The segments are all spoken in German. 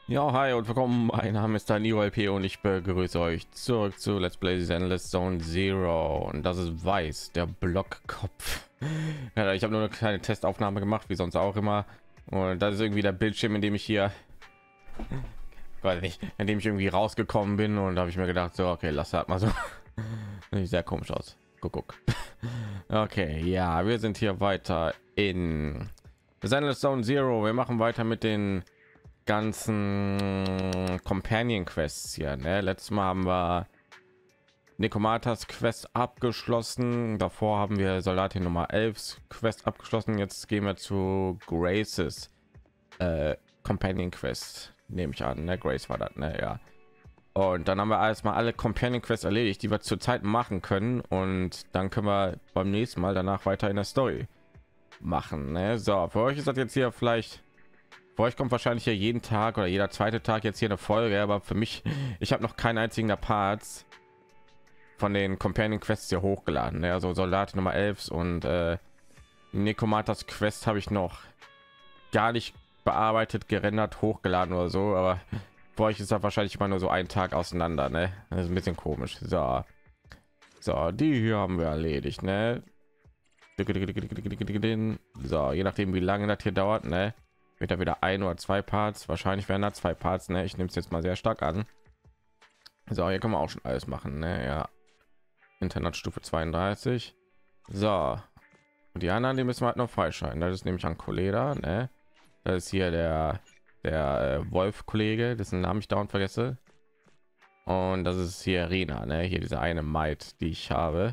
Ja, hi und willkommen. Mein Name ist Daniel LP und ich begrüße euch zurück zu Let's Play Zenless Zone Zero. Und das ist Weiß, der Blockkopf. Ja, ich habe nur eine kleine Testaufnahme gemacht, wie sonst auch immer. Und das ist irgendwie der Bildschirm, in dem ich hier, weiß nicht, in dem ich irgendwie rausgekommen bin. Und da habe ich mir gedacht, so, okay, lass halt mal so. Sieht sehr komisch aus. Guck. Okay, ja, wir sind hier weiter in Zenless Zone Zero. Wir machen weiter mit den ganzen Companion Quests hier. Ne? Letztes Mal haben wir Nikomatas Quest abgeschlossen. Davor haben wir Soldatin Nummer 11 Quest abgeschlossen. Jetzt gehen wir zu Graces Companion Quest. Nehme ich an. Ne? Grace war das. Ne? Ja. Und dann haben wir erstmal alle Companion Quests erledigt, die wir zurzeit machen können. Und dann können wir beim nächsten Mal danach weiter in der Story machen. Ne? So, für euch ist das jetzt hier vielleicht. Für euch kommt wahrscheinlich ja jeden Tag oder jeder zweite Tag jetzt hier eine Folge, aber für mich, ich habe noch keinen einzigen der Parts von den Companion Quests hier hochgeladen. Ne? Also Soldat Nummer 11 und Nikomatas Quest habe ich noch gar nicht bearbeitet, gerendert, hochgeladen oder so, aber für euch ist das wahrscheinlich immer nur so ein Tag auseinander. Ne? Das ist ein bisschen komisch. So, die hier haben wir erledigt. Ne? So, je nachdem wie lange das hier dauert, ne? Wird da wieder ein oder zwei Parts, wahrscheinlich werden da zwei Parts, ne? Ich nehme es jetzt mal sehr stark an. So, hier können wir auch schon alles machen, ne? Ja, Internetstufe 32. So, und die anderen, die müssen wir halt noch freischalten. Das ist nämlich an Koleda, ne? Das ist hier der Wolf Kollege, dessen Namen ich dauernd vergesse. Und das ist hier Rena, ne? Hier diese eine Maid, die ich habe.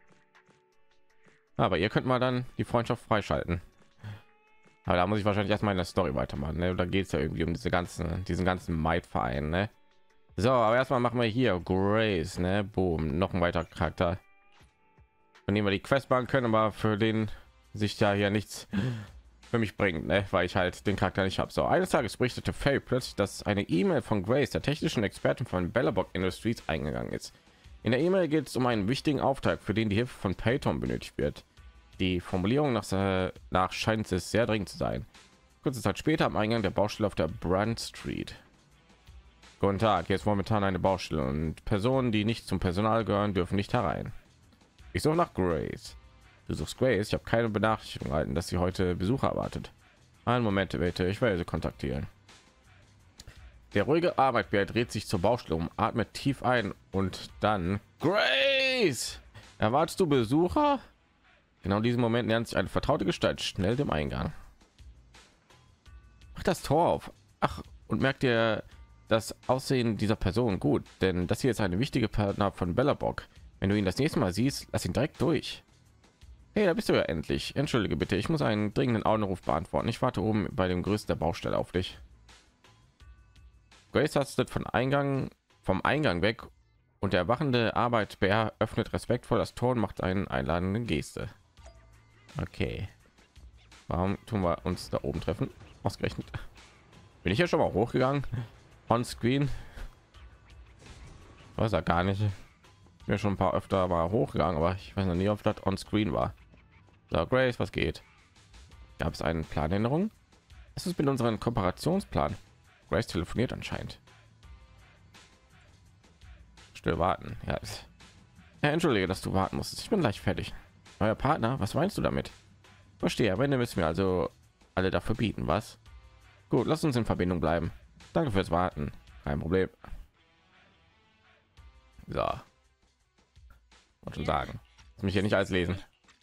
Aber ihr könnt mal dann die Freundschaft freischalten. Aber da muss ich wahrscheinlich erstmal in der Story weitermachen. Ne? Da geht es ja irgendwie um diesen ganzen Maid-Verein. Ne? So, aber erstmal machen wir hier Grace. Ne? Boom, noch ein weiterer Charakter, von dem wir die Quest machen können, aber für den sich ja hier nichts für mich bringt, ne? Weil ich halt den Charakter nicht habe. So, eines Tages berichtete Faye plötzlich, dass eine E-Mail von Grace, der technischen Expertin von Belobog Industries, eingegangen ist. In der E-Mail geht es um einen wichtigen Auftrag, für den die Hilfe von Payton benötigt wird. Die Formulierung nach scheint es sehr dringend zu sein. Kurze Zeit später am Eingang der Baustelle auf der Brand Street. Guten Tag, hier ist momentan eine Baustelle und Personen, die nicht zum Personal gehören, dürfen nicht herein. Ich suche nach Grace. Du suchst Grace? Ich habe keine Benachrichtigung erhalten, dass sie heute Besucher erwartet. Einen Moment bitte, ich werde sie kontaktieren. Der ruhige Arbeitbär dreht sich zur Baustelle um, atmet tief ein und dann Grace! Erwartest du Besucher? Genau in diesem Moment nähert sich eine vertraute Gestalt schnell dem Eingang. Macht das Tor auf. Ach, und merkt ihr das Aussehen dieser Person gut, denn das hier ist eine wichtige Partner von Belobog. Wenn du ihn das nächste Mal siehst, lass ihn direkt durch. Hey, da bist du ja endlich. Entschuldige bitte, ich muss einen dringenden Anruf beantworten. Ich warte oben bei dem größten der Baustelle auf dich. Grace tastet vom Eingang weg und der wachende Arbeitbär öffnet respektvoll das Tor und macht einen einladenden Geste. Okay, warum tun wir uns da oben treffen? Ausgerechnet bin ich ja schon mal hochgegangen on screen. Weiß er gar nicht. Ich bin schon ein paar öfter mal hochgegangen, aber ich weiß noch nie, ob das on screen war. So, Grace, was geht? Gab es einen Planänderung? Es ist mit unserem Kooperationsplan. Grace telefoniert anscheinend. Still warten. Ja, entschuldige, dass du warten musstest. Ich bin gleich fertig. Euer Partner, was meinst du damit? Verstehe, aber müssen wir also alle dafür bieten, was? Gut, lass uns in Verbindung bleiben. Danke fürs Warten. Kein Problem. So. Was schon sagen. Lass mich hier nicht alles lesen.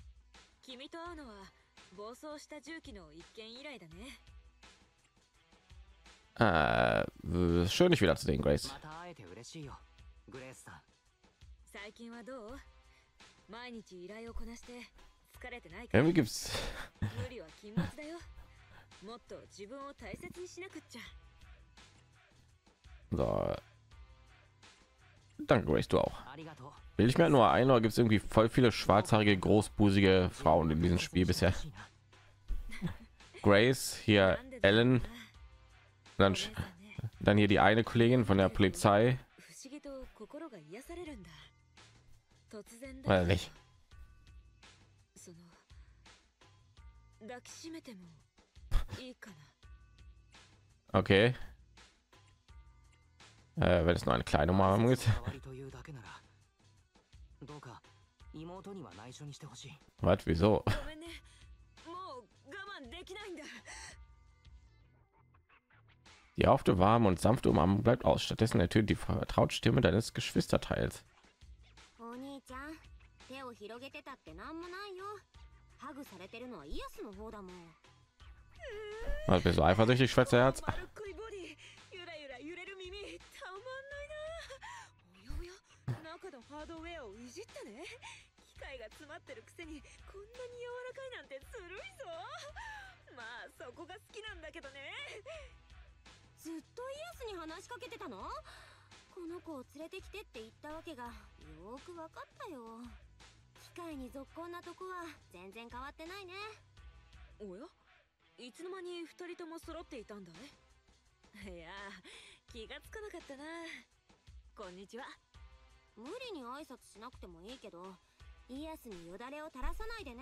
Schön, dich wieder zu sehen, Grace. Irgendwie gibt's so. Danke, Grace, du auch. Will ich mir nur ein, oder gibt es irgendwie voll viele schwarzhaarige, großbusige Frauen in diesem Spiel bisher? Grace, hier Ellen, dann hier die eine Kollegin von der Polizei. Weiß nicht. Okay. wenn es nur eine kleine Umarmung ist. 代わりというだけならどうか妹には内緒にしてほしい。 Was, wieso? ごめんね。もう我慢できないんだ。 Die aufte warme und sanfte Umarmung bleibt aus. Stattdessen ertönt die vertraute Stimme deines Geschwisterteils. お兄ちゃん、手を広げてたってなんもないよ。ハグされてるのはイエスの方だもん。 Was, bist du eifersüchtig, Schwesterherz? 丸っこいボディ、ゆらゆら揺れる耳、たまんないな。おやおや、中のハードウェアをいじったね。機械が詰まってるくせにこんなに柔らかいなんてずるいぞ。まあそこが好きなんだけどね。 ずっとイエスに話しかけてたの？この子を連れてきてって言ったわけがよーくわかったよ。機械にぞっこんなとこは全然変わってないね。 おや、いつの間に二人とも揃っていたんだい？いや、気がつかなかったな。こんにちは。 無理に挨拶しなくてもいいけど、イエスによだれを垂らさないでね。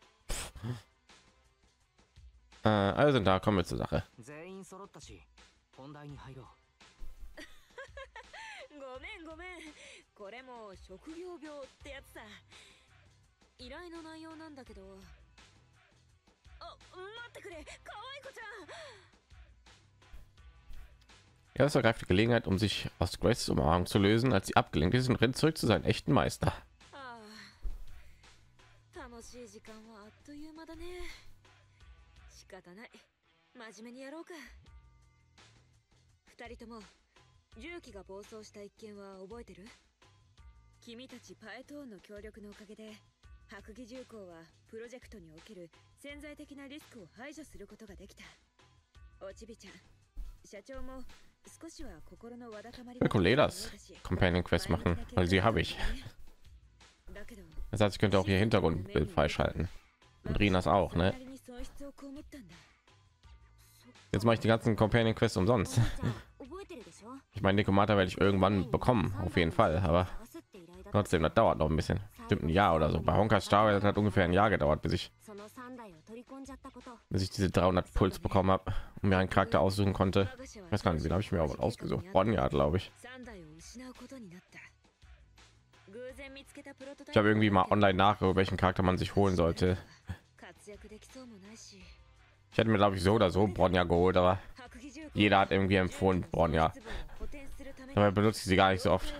Also da kommen wir zur Sache. 全員揃ったし本題に入ろう。 ごめんごめん。これも職業病ってやつさ。依頼の内容なんだけど。あ、待ってくれ、可愛い子ちゃん。 Er ergreift die Gelegenheit, um sich aus Graces Umarmung zu lösen, als sie abgelenkt ist und rennt zurück zu seinem echten Meister. ああ、楽しい時間はあっという間だね。仕方ない。真面目にやろうか。二人とも重機が暴走した一件は覚えてる？君たちパエトーンの協力のおかげで白蟻重工はプロジェクトにおける潜在的なリスクを排除することができた。おちびちゃん、社長も少しは心のわだかまりが Koledas Companion Quest machen, weil sie habe ich. Das heißt, ich könnte auch ihr Hintergrundbild freischalten. Und Rinas auch, ne? Jetzt mache ich die ganzen Companion Quests umsonst. Ich meine, Nekomata werde ich irgendwann bekommen, auf jeden Fall, aber trotzdem, das dauert noch ein bisschen. Bestimmt ein Jahr oder so. Bei Honkai Star Rail hat ungefähr ein Jahr gedauert, bis ich diese 300 Puls bekommen habe und mir einen Charakter aussuchen konnte. Ich weiß gar nicht, wie habe ich mir auch ausgesucht. Bonja, glaube ich. Ich habe irgendwie mal online nachgeguckt, welchen Charakter man sich holen sollte. Ich hätte mir, glaube ich, so oder so Bonja geholt, aber jeder hat irgendwie empfohlen Bonja. Dabei benutze ich sie gar nicht so oft.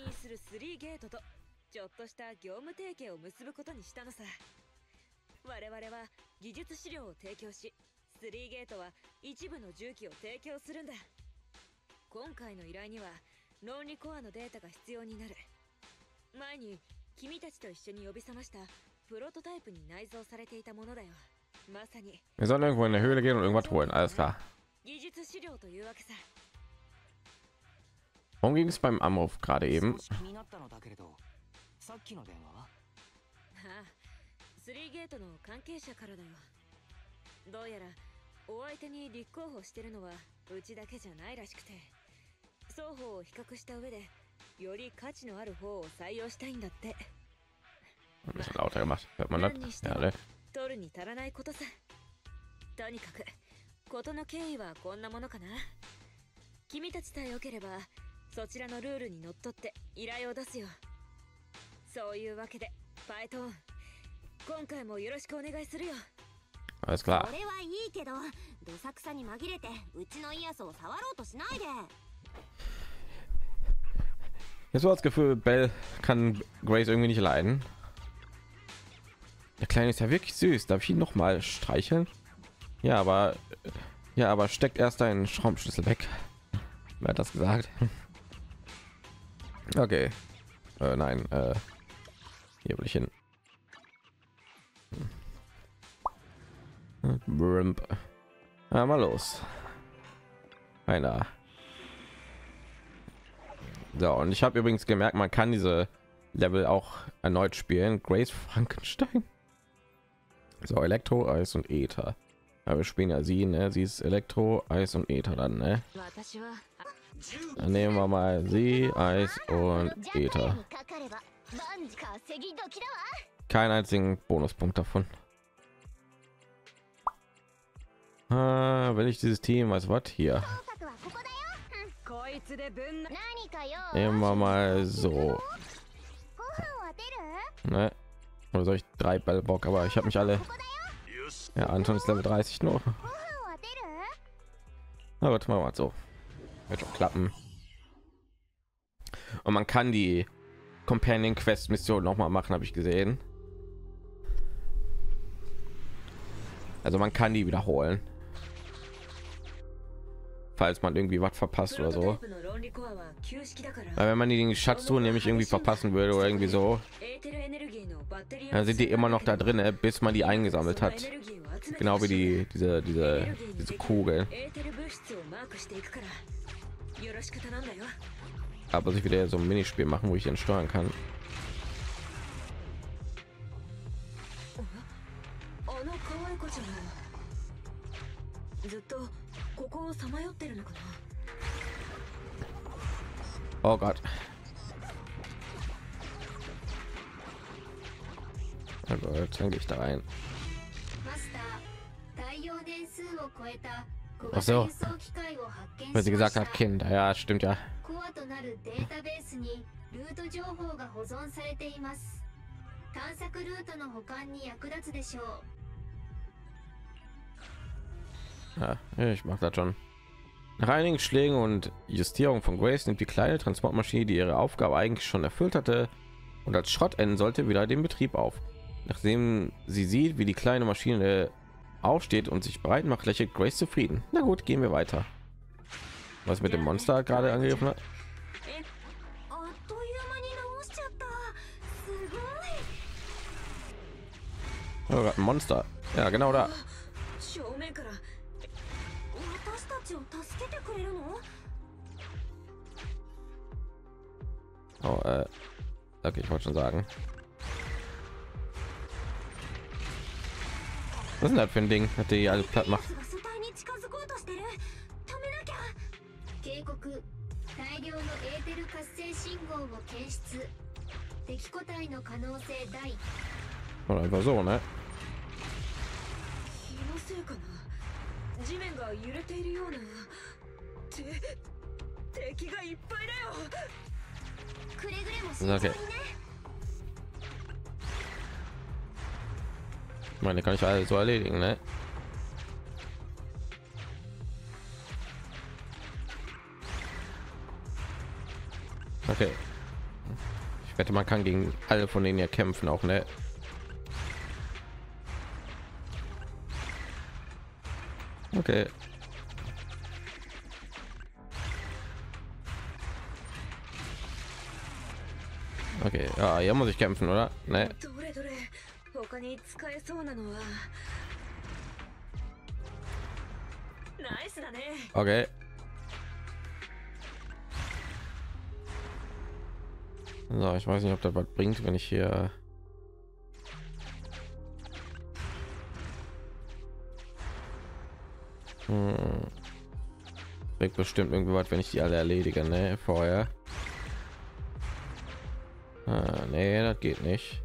ちょっとした業務提携を結ぶことにしたのさ。我々は技術資料を提供し、3ゲートは一部の重機を提供するんだ。今回の依頼には論理コアのデータが必要になる。前に君たちと一緒に呼び覚ましたプロトタイプに内蔵されていたものだよ。まさに。 Wir sollen irgendwo in der Höhle gehen und irgendwas holen, alles klar. 技術資料というわけさ。 Warum ging es beim Anruf gerade eben? さっきの電話は？ ああ、3ゲートの関係者からだよ。どうやらお相手に立候補してるのはうちだけじゃないらしくて、双方を比較した上でより価値のある方を採用したいんだって。 Ein bisschen lauter gemacht, hört man das? Ja, ne? 取るに足らないことさ。とにかく事の経緯はこんなものかな。君たちさえ良ければそちらのルールにのっとって依頼を出すよ。そういうわけでパイトン、今回もよろしくお願いするよ。 Alles klar. それはいいけど、どさくさに紛れてうちのイヤスを触ろうとしないで。 Jetzt so das Gefühl, Bell kann Grace irgendwie nicht leiden. Der Kleine ist ja wirklich süß. Darf ich ihn noch mal streicheln? Ja, aber steckt erst deinen Schraubenschlüssel weg. Wer hat das gesagt? Okay. Nein. Hier will ich hin. Mal los. Einer. So, und ich habe übrigens gemerkt, man kann diese Level auch erneut spielen. Grace Frankenstein. So, Elektro, Eis und Äther. Aber wir spielen ja sie, ne? Sie ist Elektro, Eis und Äther dann, ne? Dann nehmen wir mal sie, Eis und Äther. Keinen einzigen Bonuspunkt davon. Wenn ich dieses Team, was hier? Nehmen wir mal so. Ne? Oder soll ich 3 Ballbock? Aber ich habe mich alle. Ja, Anton ist Level 30 noch. Na gut, machen wir mal so. Wird schon klappen. Und man kann die Companion Quest Mission noch mal machen, habe ich gesehen. Also man kann die wiederholen, falls man irgendwie was verpasst oder so. Weil wenn man den Schatztruhe nämlich irgendwie verpassen würde oder irgendwie so, dann sind die immer noch da drin, bis man die eingesammelt hat. Genau wie diese Kugeln. Aber sich wieder so ein Minispiel machen, wo ich ihn steuern kann. Oh Gott. Oh Gott, dann gehe ich da rein. Ach so, weil sie gesagt hat, Kinder. Ja, stimmt ja. Ja, ich mache das schon. Nach einigen Schlägen und Justierung von Grace nimmt die kleine Transportmaschine, die ihre Aufgabe eigentlich schon erfüllt hatte und als Schrott enden sollte, wieder den Betrieb auf. Nachdem sie sieht, wie die kleine Maschine aufsteht und sich bereit macht, lächelt Grace zufrieden. Na gut, gehen wir weiter. Was mit dem Monster gerade angegriffen hat? Oh Gott, ein Monster. Ja, genau da. Oh, okay, ich wollte schon sagen. Was ist denn das für ein Ding, dass die alle platt macht? Oder einfach so, ne? Okay. Ich meine, kann ich alles so erledigen, ne? Okay. Ich wette, man kann gegen alle von denen ja kämpfen, auch, ne? Okay. Okay, ja, hier muss ich kämpfen, oder? Ne? Okay. So, ich weiß nicht, ob das was bringt, wenn ich hier bringt bestimmt irgendwie was, wenn ich die alle erledige, ne? Vorher. Nee, das geht nicht.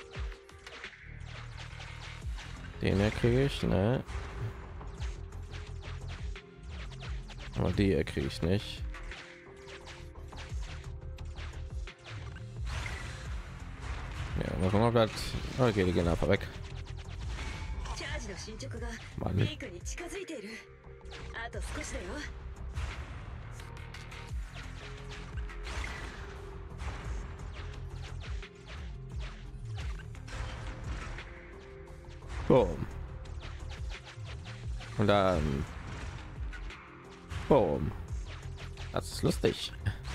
Den hier kriege ich, ne? Aber die hier kriege ich nicht. Ja, mal gucken, ob das... Okay, die gehen einfach weg. Mann. Boom. Und dann boom. Das ist lustig.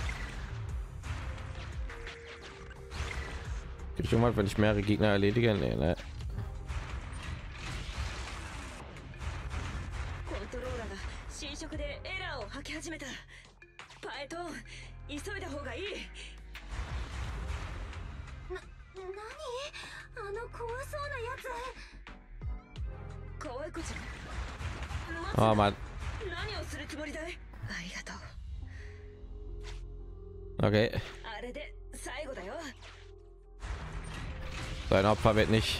Ich schon mal, wenn ich mehrere Gegner erledige, nee, ne? Oh Mann. Okay. Sein Opfer wird nicht.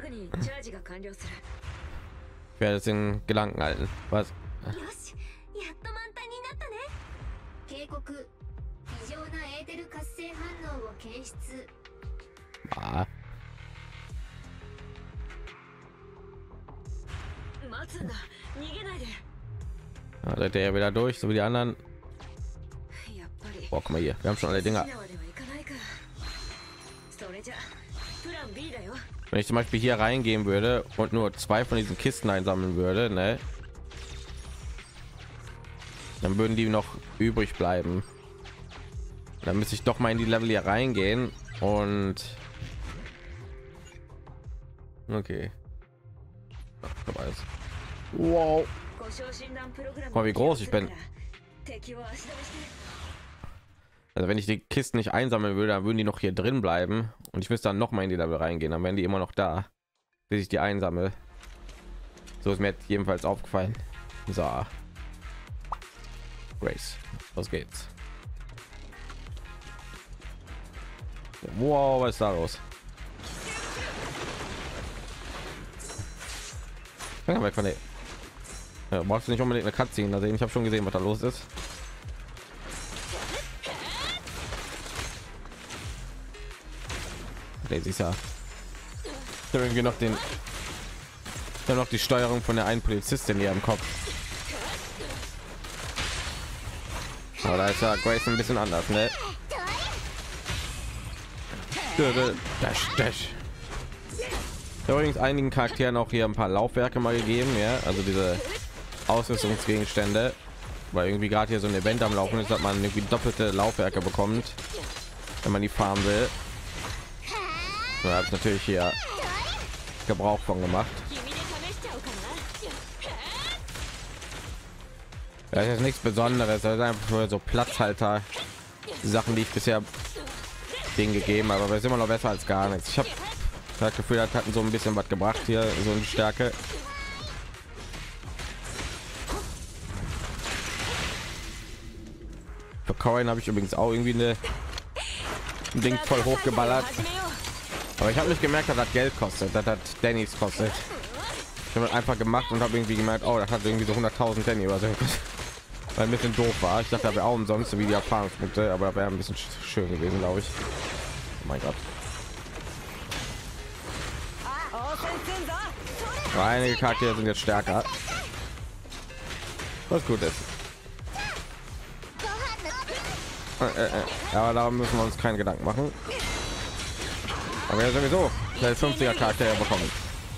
Ich werde es in Gedanken halten. Was? 警告。異常なエーテル活性反応を検出。 Ah. 待つんだ。逃げないで。 Da seid ihr ja wieder durch, so wie die anderen. やっぱり Boah, guck mal hier, wir haben schon alle Dinger. 沖縄ではいかないか。それじゃプラン B だよ。 Wenn ich zum Beispiel hier reingehen würde und nur 2 von diesen Kisten einsammeln würde, ne, dann würden die noch übrig bleiben. Dann müsste ich doch mal in die Level hier reingehen und okay. Ach, alles. Wow. 故障診断プログラム Guck mal, wie groß ich bin. 敵を足止めして。 Also wenn ich die Kisten nicht einsammeln würde, dann würden die noch hier drin bleiben und ich müsste dann noch mal in die Level reingehen, dann wären die immer noch da, bis ich die einsammle. So ist mir jetzt jedenfalls aufgefallen. So, Grace, los geht's. Wow, was ist da los? Ja, weg von der. Ja, brauchst du nicht unbedingt eine Cutscene da sehen. Ich habe schon gesehen, was da los ist. Nee, sie ist ja irgendwie noch den, dann noch die Steuerung von der einen Polizistin hier im Kopf. Aber da ist ja Grace ein bisschen anders, ne? Dash, dash. Übrigens einigen Charakteren auch hier ein paar Laufwerke mal gegeben, ja, also diese Ausrüstungsgegenstände, weil irgendwie gerade hier so ein Event am Laufen ist, dass man irgendwie doppelte Laufwerke bekommt, wenn man die farmen will. Da habe ich natürlich hier Gebrauch von gemacht. Das ist jetzt nichts Besonderes, das ist einfach nur so Platzhalter, Sachen, die ich bisher denen gegeben, aber wir sind immer noch besser als gar nichts. Ich habe das Gefühl, das hatten so ein bisschen was gebracht hier, so eine Stärke. Für Coin habe ich übrigens auch irgendwie ein Ding voll hochgeballert, aber ich habe nicht gemerkt, dass das Geld kostet, das hat Dannys kostet. Ich habe einfach gemacht und habe irgendwie gemerkt, oh, das hat irgendwie so 100.000 Danny oder so, weil ein bisschen doof war. Ich dachte, da wäre auch umsonst so wie die Erfahrungspunkte, aber da wäre ein bisschen schön gewesen, glaube ich. Oh mein Gott. Einige Charaktere sind jetzt stärker, was gut ist. Aber darum müssen wir uns keinen Gedanken machen. Aber ja sowieso 50er Charaktere bekommen.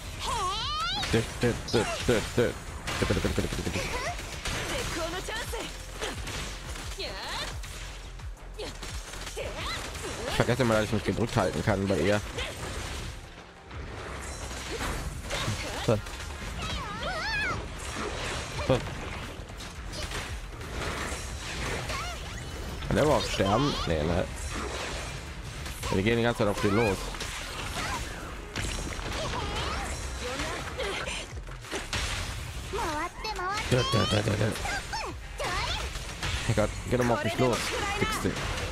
Ich vergesse mal, dass ich nicht gedrückt halten kann bei ihr. Kann der überhaupt sterben? Nee, ne? Wir gehen die ganze Zeit auf den los. Oh Gott, geh doch mal auf mich los. Fixte.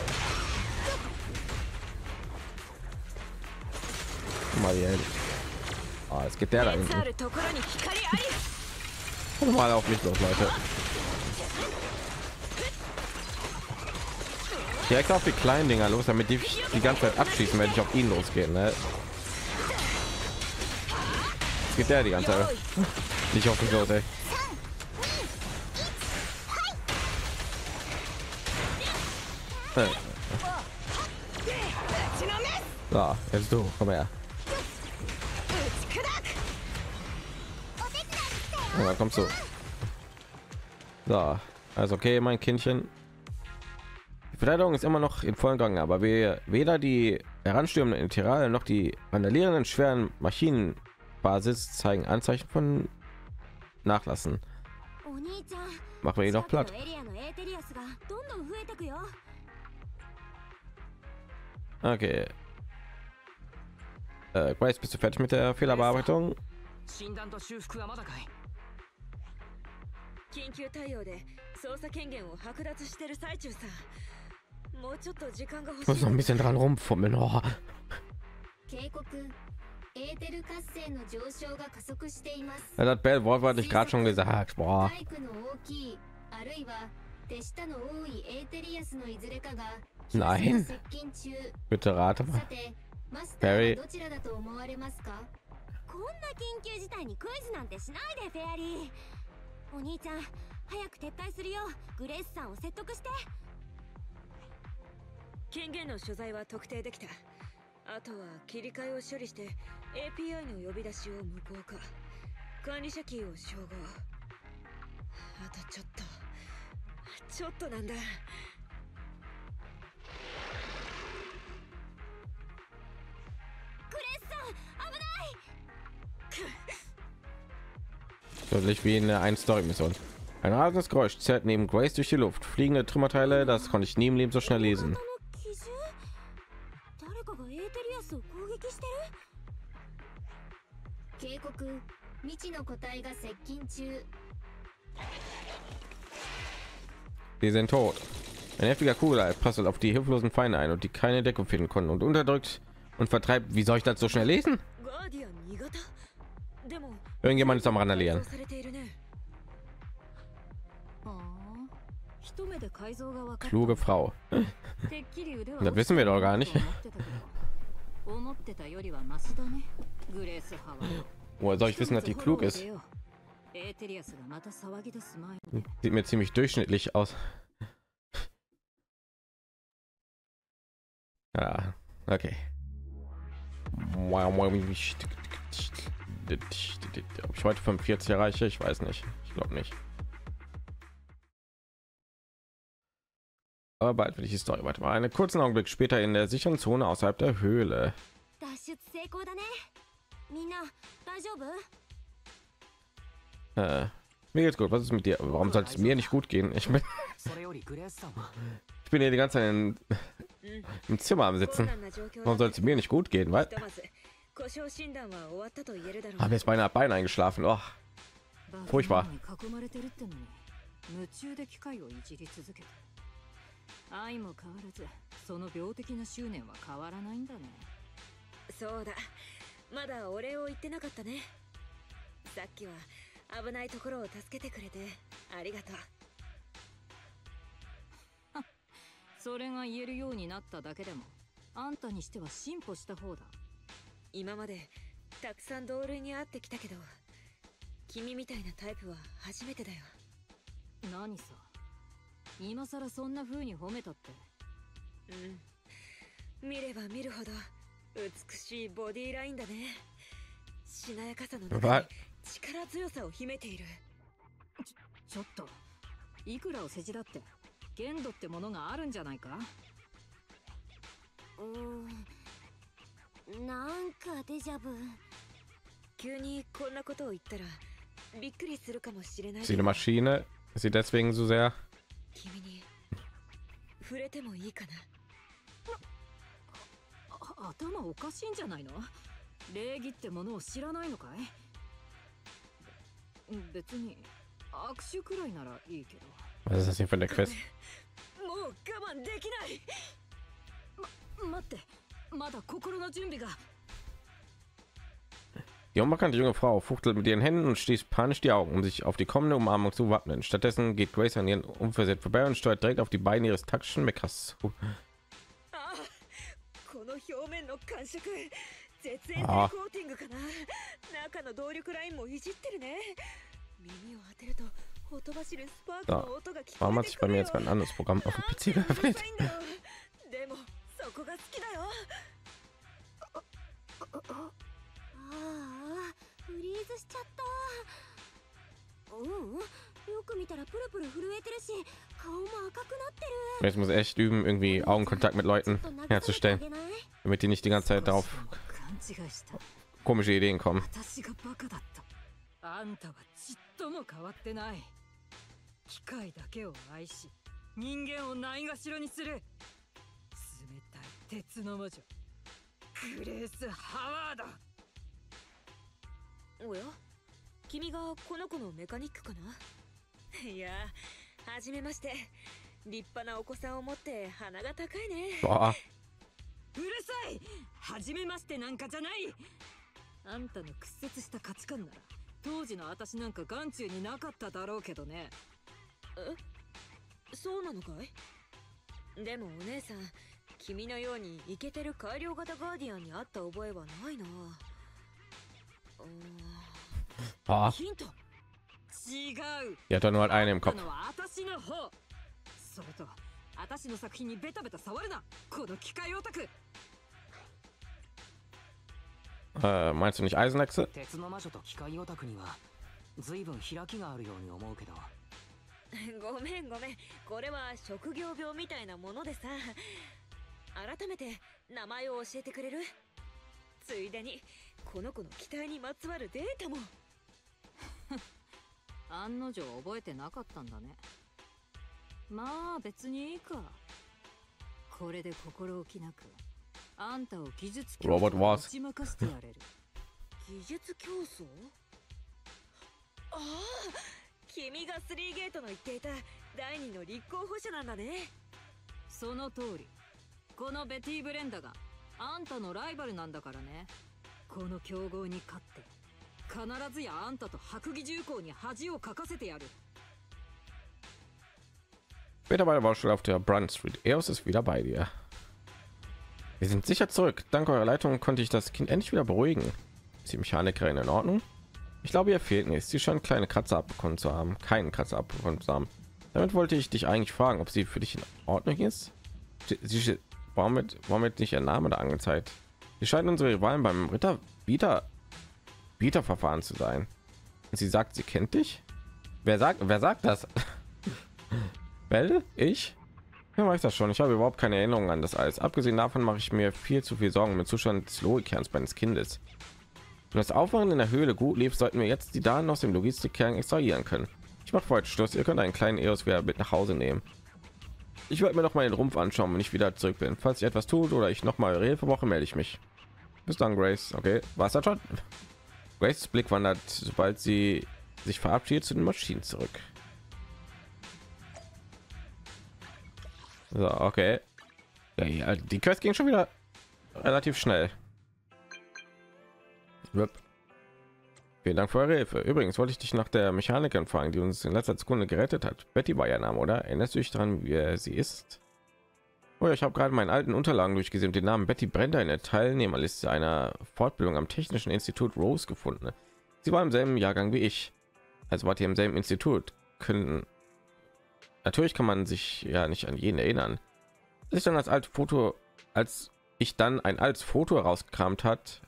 Mal hier hin. Ah, es geht der da hinten. Mal auf mich los, Leute. Direkt auf die kleinen Dinger los, damit die ganze Zeit abschießen, wenn ich auf ihn losgehen. Ne? Es geht der die ganze Zeit. Nicht auf mich los, ey. So, jetzt du, komm her. Ja, kommst du. So, also okay, mein Kindchen. Die Verteidigung ist immer noch in vollem Gang, aber wir weder die heranstürmenden Terrain noch die vandalierenden schweren Maschinenbasis zeigen Anzeichen von Nachlassen. Machen wir ihn noch platt. Okay. Grace, bist du fertig mit der Fehlerbearbeitung? 緊急対応で操作権限を剥奪してる最中さ。もうちょっと時間が欲しい。 Ich muss noch ein bisschen dran rumfummeln. Oh. 警告。エーテル活性の上昇が加速しています。 Das hat Bell wortwörtlich gerade schon gesagt. Boah. バイクの大きいあるいは手下の多いエーテリアスのいずれかが Nein. 接近中。 Bitte rate さ mal. てマスターはどちらだと思われますか？こんな緊急事態にクイズなんてしないでフェアリー。お兄ちゃん早く撤退するよ。グレースさんを説得して。 権限の所在は特定できた。あとは切り替えを処理して API の呼び出しを無効化、管理者キーを照合。あとちょっとなんだ。 グレースさん危ない。 Deutlich wie in einer Story-Mission. Ein rasendes Geräusch zerrt neben Grace durch die Luft. Fliegende Trümmerteile, das konnte ich nie im Leben so schnell lesen. 誰かがエーテリアスを攻撃してる。警告、未知の個体が接近中。 Sie sind tot. Ein heftiger Kugel prasselt auf die hilflosen Feinde ein und die keine Deckung finden konnten und unterdrückt und vertreibt. Wie soll ich das so schnell lesen? Irgendjemand ist am Randalieren. Kluge Frau. Das wissen wir doch gar nicht. Woher soll ich wissen, dass die klug ist? Sieht mir ziemlich durchschnittlich aus. Ja, okay. Ob ich heute 45 erreiche, ich weiß nicht. Ich glaube nicht. Aber bald will ich die Story weiter. Einen kurzen Augenblick später in der sicheren Zone außerhalb der Höhle. Mir geht's gut. Was ist mit dir? Warum soll es mir nicht gut gehen? Ich bin hier die ganze Zeit im Zimmer am Sitzen. Warum soll es mir nicht gut gehen? Weil habe jetzt beinahe Bein eingeschlafen. Oh, furchtbar. 愛も変わらず、その病的な執念は変わらないんだね。そうだ、まだお礼を言ってなかったね。さっきは危ないところを助けてくれてありがとう。それが言えるようになっただけでも、あんたにしては進歩した方だ。今までたくさん同類に会ってきたけど、君みたいなタイプは初めてだよ。何さ。 今さらそんな風に褒めたって。見れば見るほど美しいボディラインだね。しなやかさの中に力強さを秘めている。ちょっといくらお世辞だって限度ってものがあるんじゃないか。 なんかデジャブ。 急にこんなことを言ったらびっくりするかもしれない。 Sie eine Maschine? Ist sie deswegen so sehr? 君に触れてもいいかな。頭おかしいんじゃないの？礼儀ってものを知らないのかい？別に握手くらいならいいけど。 Was ist das hier für eine Quest? もう我慢できない。待って、まだ心の準備が。 Die unbekannte junge Frau fuchtelt mit ihren Händen und schließt panisch die Augen, um sich auf die kommende Umarmung zu wappnen. Stattdessen geht Grace an ihren unversehrt vorbei und steuert direkt auf die Beine ihres taktischen Mechas zu. Warum hat sich bei mir jetzt ein anderes Programm auf dem PC geöffnet? フリーズしちゃった。よく見たらプルプル震えてるし、顔も赤くなってる。 Jetzt muss echt üben, irgendwie Augenkontakt mit Leuten herzustellen, damit die nicht die ganze Zeit darauf komische Ideen kommen. あんたはちっとも変わってない。機械だけを愛し、人間をないがしろにする冷たい鉄の魔女、グレース・ハワード。 おや、君がこの子のメカニックかな？いや、はじめまして。立派なお子さんを持って鼻が高いね。うるさい。はじめましてなんかじゃない。あんたの屈折した価値観なら当時の私なんか眼中になかっただろうけどね。 そうなのかい？でもお姉さん、君のようにイケてる改良型ガーディアンに会った覚えはないな。 Ah, ヒント。違う。 die hat doch nur halt eine im こ Kopf. のは私の方。それと私の作品にベタベタ触るな、この機械オタク。 Meinst du nicht Eisenachse? 鉄の魔女と機械オタクには随分開きがあるように思うけど。 ごめんごめん、これは職業病みたいなものでさ。改めて名前を教えてくれる？ついでにこの子の機体にまつわるデータも。 案の定覚えてなかったんだね。まあ別にいいか。これで心置きなくあんたを技術競争に打ち負かしてやれる。 技術競争？ああ、君がスリーゲートの言っていた第二の立候補者なんだね。 その通り。このベティ・ブレンダがあんたのライバルなんだからね。この競合に勝って必ずやあんたと白蟻重工に恥をかかせてやる。 Später bei der Baustelle auf der Brand Street. Eos ist wieder bei dir. Wir sind sicher zurück. Dank eurer Leitung konnte ich das Kind endlich wieder beruhigen. Ist die Mechanikerin in Ordnung? Ich glaube, ihr fehlt nichts. Sie scheint kleine Kratzer abbekommen zu haben. Keinen Kratzer abbekommen zu haben. Damit wollte ich dich eigentlich fragen, ob sie für dich in Ordnung ist. Warum wird nicht ihr Name da angezeigt? Sie scheint unsere Rivalen beim Ritter Bieterverfahren zu sein. Und sie sagt, sie kennt dich. Wer sagt das? Bell? Ich? Ja, weiß das schon. Ich habe überhaupt keine Erinnerung an das alles. Abgesehen davon mache ich mir viel zu viel Sorgen mit dem Zustand des Logikkerns meines Kindes. Wenn das Aufwachen in der Höhle gut lief, sollten wir jetzt die Daten aus dem Logistikkern extrahieren können. Ich mache heute Schluss. Ihr könnt einen kleinen Eos wieder mit nach Hause nehmen. Ich werde mir noch mal den Rumpf anschauen, wenn ich wieder zurück bin. Falls ich etwas tut oder ich noch mal eure Hilfe brauche, melde ich mich. Bis dann, Grace. Okay, war's das schon? Graces Blick wandert, sobald sie sich verabschiedet, zu den Maschinen zurück. So, okay. Ja, die Quest ging schon wieder relativ schnell. Vielen Dank für eure Hilfe. Übrigens wollte ich dich nach der Mechanikerin fragen, die uns in letzter Sekunde gerettet hat. Betty war ihr Name, oder? Erinnerst du dich daran, wie sie ist? Oh ja, ich habe gerade meinen alten Unterlagen durchgesehen und den Namen Betty Brenda in der Teilnehmerliste einer Fortbildung am Technischen Institut Rose gefunden. Sie war im selben Jahrgang wie ich. Also war sie im selben Institut. Natürlich kann man sich ja nicht an jeden erinnern. Als ich dann ein altes Foto herausgekramt hat,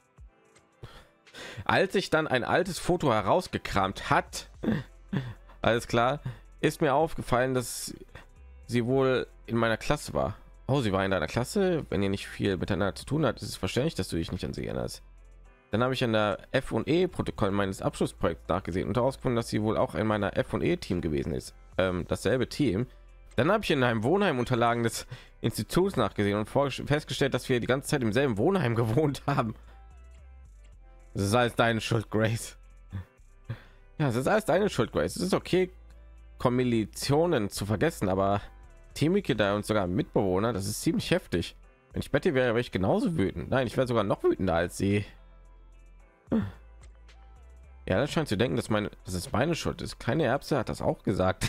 alles klar, ist mir aufgefallen, dass sie wohl in meiner Klasse war. Oh, sie war in deiner Klasse. Wenn ihr nicht viel miteinander zu tun habt, ist es verständlich, dass du dich nicht an sie erinnerst. Dann habe ich an der F&E-Protokoll meines Abschlussprojekts nachgesehen und herausgefunden, dass sie wohl auch in meiner F&E-Team gewesen ist. Dasselbe Team. Dann habe ich in einem Wohnheim-Unterlagen des Instituts nachgesehen und festgestellt, dass wir die ganze Zeit im selben Wohnheim gewohnt haben. Das ist alles deine Schuld, Grace. Ja, es ist alles deine Schuld, Grace. Es ist okay, Kommilitonen zu vergessen, aber Teammitglieder und sogar Mitbewohner, das ist ziemlich heftig. Wenn ich Betty wäre, wäre ich genauso wütend. Nein, ich wäre sogar noch wütender als sie. Ja, das scheint zu denken, dass es meine Schuld ist. Keine Erbse hat das auch gesagt.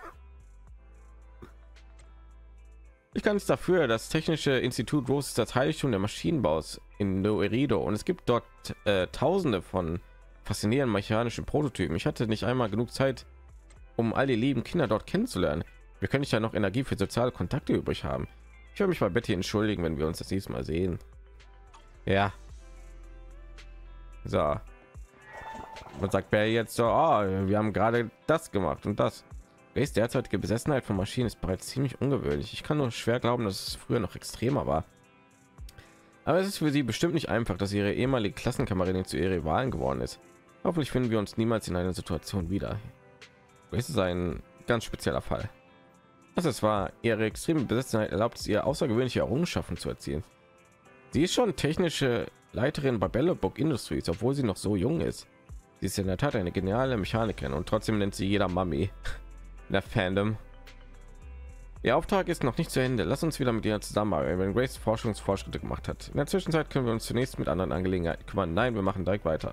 Ich kann es dafür, das Technische Institut Rose ist das Heiligtum der Maschinenbaus in Noerido und es gibt dort Tausende von faszinierenden mechanischen Prototypen. Ich hatte nicht einmal genug Zeit, um all die lieben Kinder dort kennenzulernen. Wir können nicht ja noch Energie für soziale Kontakte übrig haben. Ich werde mich bei Betty entschuldigen, wenn wir uns das nächste Mal sehen. Ja. So. Man sagt Bell jetzt so, oh, wir haben gerade das gemacht und das. Grace derzeitige Besessenheit von Maschinen ist bereits ziemlich ungewöhnlich. Ich kann nur schwer glauben, dass es früher noch extremer war. Aber es ist für sie bestimmt nicht einfach, dass ihre ehemalige Klassenkameradin zu ihrer Rivalen geworden ist. Hoffentlich finden wir uns niemals in einer Situation wieder. Grace ist ein ganz spezieller Fall. Das war ihre extreme Besessenheit erlaubt es ihr außergewöhnliche Errungenschaften zu erzielen. Sie ist schon technische Leiterin bei Bellobook Industries, obwohl sie noch so jung ist. Sie ist in der Tat eine geniale Mechanikerin und trotzdem nennt sie jeder Mami in der Fandom. Ihr Auftrag ist noch nicht zu Ende. Lass uns wieder mit ihr zusammenarbeiten, wenn Grace Forschungsfortschritte gemacht hat. In der Zwischenzeit können wir uns zunächst mit anderen Angelegenheiten kümmern. Nein, wir machen direkt weiter.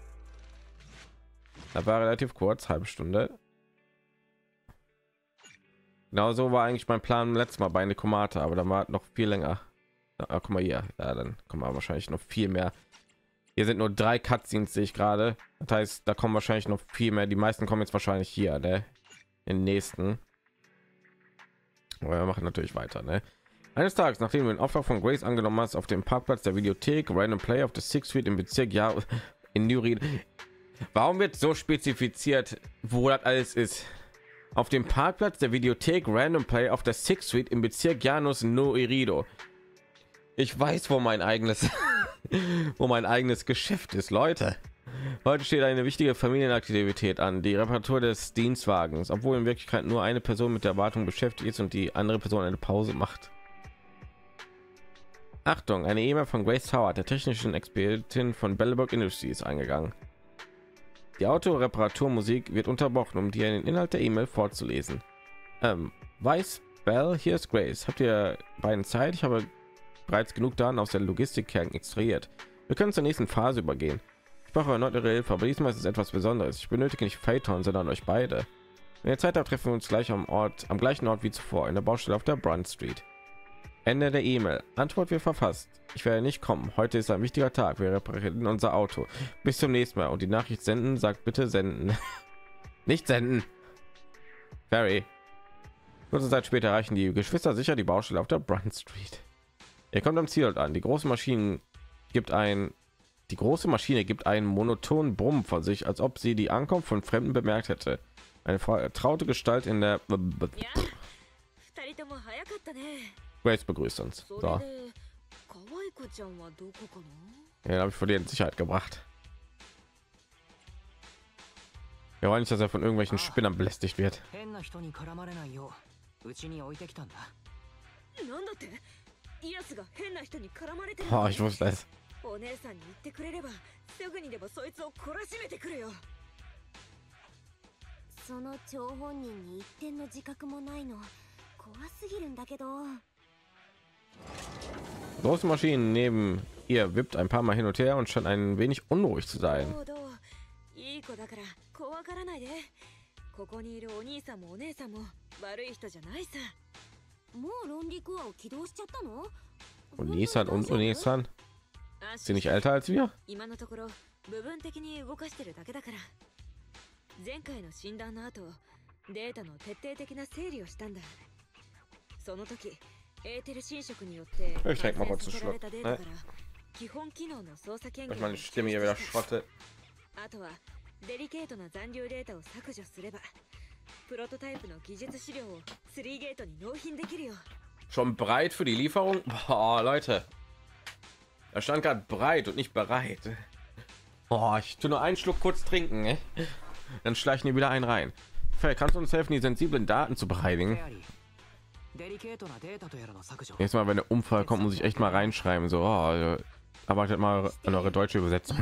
Das war relativ kurz, halbe Stunde. Genau so war eigentlich mein Plan letztes Mal bei Nekomata, aber da war noch viel länger. Guck mal hier, ja, dann kommen wir wahrscheinlich noch viel mehr. Hier sind nur 3 Cutscenes, sehe ich gerade. Das heißt, da kommen wahrscheinlich noch viel mehr. Die meisten kommen jetzt wahrscheinlich hier, ne? In den nächsten. Aber wir machen natürlich weiter, ne? Eines Tages, nachdem du den Auftrag von Grace angenommen hast, auf dem Parkplatz der Videothek, Random Play auf der 6th Street im Bezirk, ja, in New Ried. Warum wird so spezifiziert, wo das alles ist? Auf dem Parkplatz der Videothek Random Play auf der 6th Street im Bezirk Janus No Irido. Ich weiß, wo mein eigenes Geschäft ist, Leute. Heute steht eine wichtige Familienaktivität an, die Reparatur des Dienstwagens, obwohl in Wirklichkeit nur eine Person mit der Wartung beschäftigt ist und die andere Person eine Pause macht. Achtung, eine E-Mail von Grace Howard, der technischen Expertin von Belleburg Industries, eingegangen. Die Autoreparaturmusik wird unterbrochen, um dir den Inhalt der E-Mail vorzulesen. Weiß Bell, hier ist Grace. Habt ihr beiden Zeit? Ich habe bereits genug Daten aus der Logistikkern extrahiert. Wir können zur nächsten Phase übergehen. Ich brauche erneut eure Hilfe, aber diesmal ist es etwas Besonderes. Ich benötige nicht Phaeton, sondern euch beide. Wenn ihr Zeit habt, treffen wir uns gleich am gleichen Ort wie zuvor, in der Baustelle auf der Brunt Street. Ende der E-Mail. Antwort wird verfasst. Ich werde nicht kommen. Heute ist ein wichtiger Tag. Wir reparieren unser Auto. Bis zum nächsten Mal. Und die Nachricht senden, sagt bitte senden. Nicht senden. Ferry. Kurze Zeit später erreichen die Geschwister sicher die Baustelle auf der Brunt Street. Ihr kommt am Ziel an. Die große Maschine gibt einen monotonen Brummen von sich, als ob sie die Ankunft von Fremden bemerkt hätte. Eine vertraute Gestalt in der Grace begrüßt uns. So. Ja, habe ich von dir in Sicherheit gebracht. Wir wollen nicht, dass er von irgendwelchen Spinnern belästigt wird. Oh, ich wusste es. お姉さんに言ってくれればすぐにでもそいつを懲らしめてくるよ。 その張本人に一点の自覚もないの怖すぎるんだけど。 Große Maschinen neben ihr wippt ein paar Mal hin und her und scheint ein wenig unruhig zu sein. いい子だから怖がらないで。ここにいるお兄さんもお姉さんも悪い人じゃないさ。 もう論理コアを起動しちゃったの？ Onisan und Onisan sind nicht älter als wir? 今のところ部分的に動かしてるだけだから。前回の診断の後、データの徹底的な整理をしたんだ。その時、エーテル侵食によって改善させられたデータから基本機能の操作権限を消した。あとはデリケートな残留データを削除すれば、プロトタイプの技術資料を3ゲートに納品できるよ。 Schon bereit für die Lieferung? Boah, Leute. Da stand gerade bereit und nicht bereit. Boah, ich tue nur einen Schluck kurz trinken, ne? Dann schleichen die wieder einen rein. Vielleicht kannst du uns helfen, die sensiblen Daten zu bereinigen. Jetzt mal, wenn der Unfall kommt, muss ich echt mal reinschreiben. So, oh, arbeitet mal an eure deutsche Übersetzung.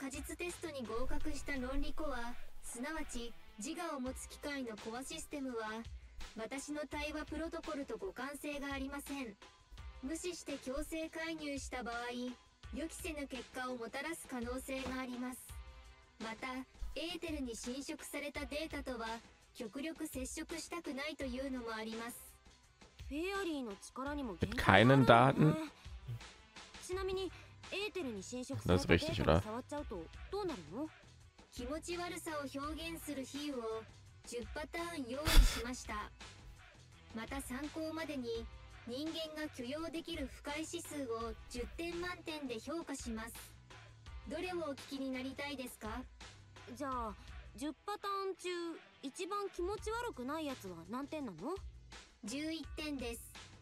私の対話プロトコルと互換性がありません。無視して強制介入した場合、予期せぬ結果をもたらす可能性があります。また、エーテルに侵食されたデータとは極力接触したくないというのもあります。フェアリーの力にも限界があるんだね。ちなみにエーテルに侵食されたデータを触っちゃうとどうなるの？気持ち悪さを表現する比喩を 10パターン用意しました。また参考までに人間が許容できる不快指数を10点満点で評価します。どれをお聞きになりたいですか？じゃあ10パターン中一番気持ち悪くないやつは何点なの？11点です。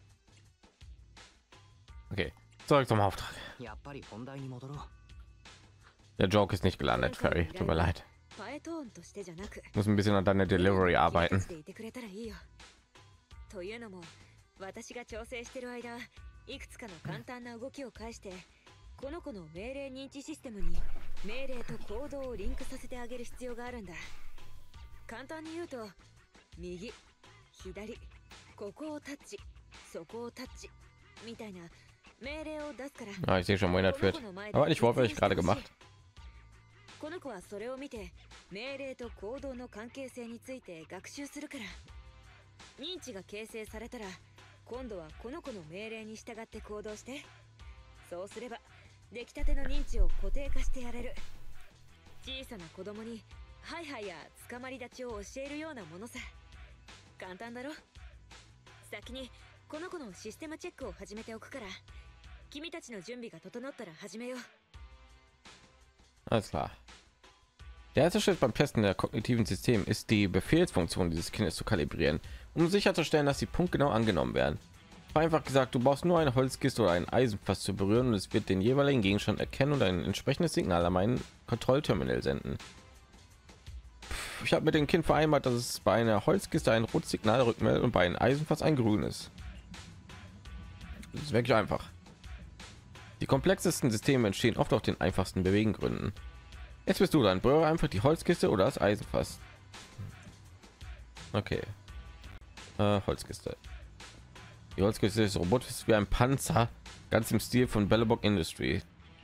Okay, zurück zum Auftrag. やっぱり本題に戻ろう。 Der Joke ist nicht gelandet, Ferry. Tut mir leid. パエトーンとしてじゃなく、 Muss ein bisschen an deiner Delivery arbeiten. というのも、私が調整してる間、いくつかの簡単な動きを返して、この子の命令認知システムに命令と行動をリンクさせてあげる必要があるんだ。簡単に言うと、右、左、ここをタッチ、そこをタッチみたいな命令を出すから。 Ah, ich sehe schon, wohin das führt. Aber nicht wortwörtlich gerade gemacht. この子はそれを見て命令と行動の関係性について学習するから。 認知が形成されたら今度はこの子の命令に従って行動して。そうすれば出来たての認知を固定化してやれる。小さな子供にハイハイや捕まり立ちを教えるようなものさ。簡単だろ。先にこの子のシステムチェックを始めておくから、君たちの準備が整ったら始めよう。 Alles klar. Der erste Schritt beim Testen der kognitiven Systeme ist, die Befehlsfunktion dieses Kindes zu kalibrieren, um sicherzustellen, dass sie punktgenau angenommen werden. Einfach gesagt, du brauchst nur eine Holzkiste oder ein Eisenfass zu berühren und es wird den jeweiligen Gegenstand erkennen und ein entsprechendes Signal an meinen Kontrollterminal senden. Ich habe mit dem Kind vereinbart, dass es bei einer Holzkiste ein rotes Signal rückmeldet und bei einem Eisenfass ein grünes. Das ist wirklich einfach. Die komplexesten Systeme entstehen oft auf den einfachsten Beweggründen. Jetzt bist du dann. Berühre einfach die Holzkiste oder das Eisenfass. Okay. Holzkiste. Die Holzkiste ist robustisch wie ein Panzer, ganz im Stil von Bellebock Industry.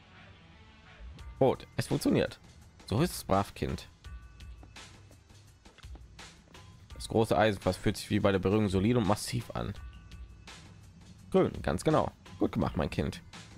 Rot. Es funktioniert. So ist es, brav Kind. Das große Eisenfass fühlt sich wie bei der Berührung solide und massiv an. Grün, ganz genau. Gut gemacht, mein Kind.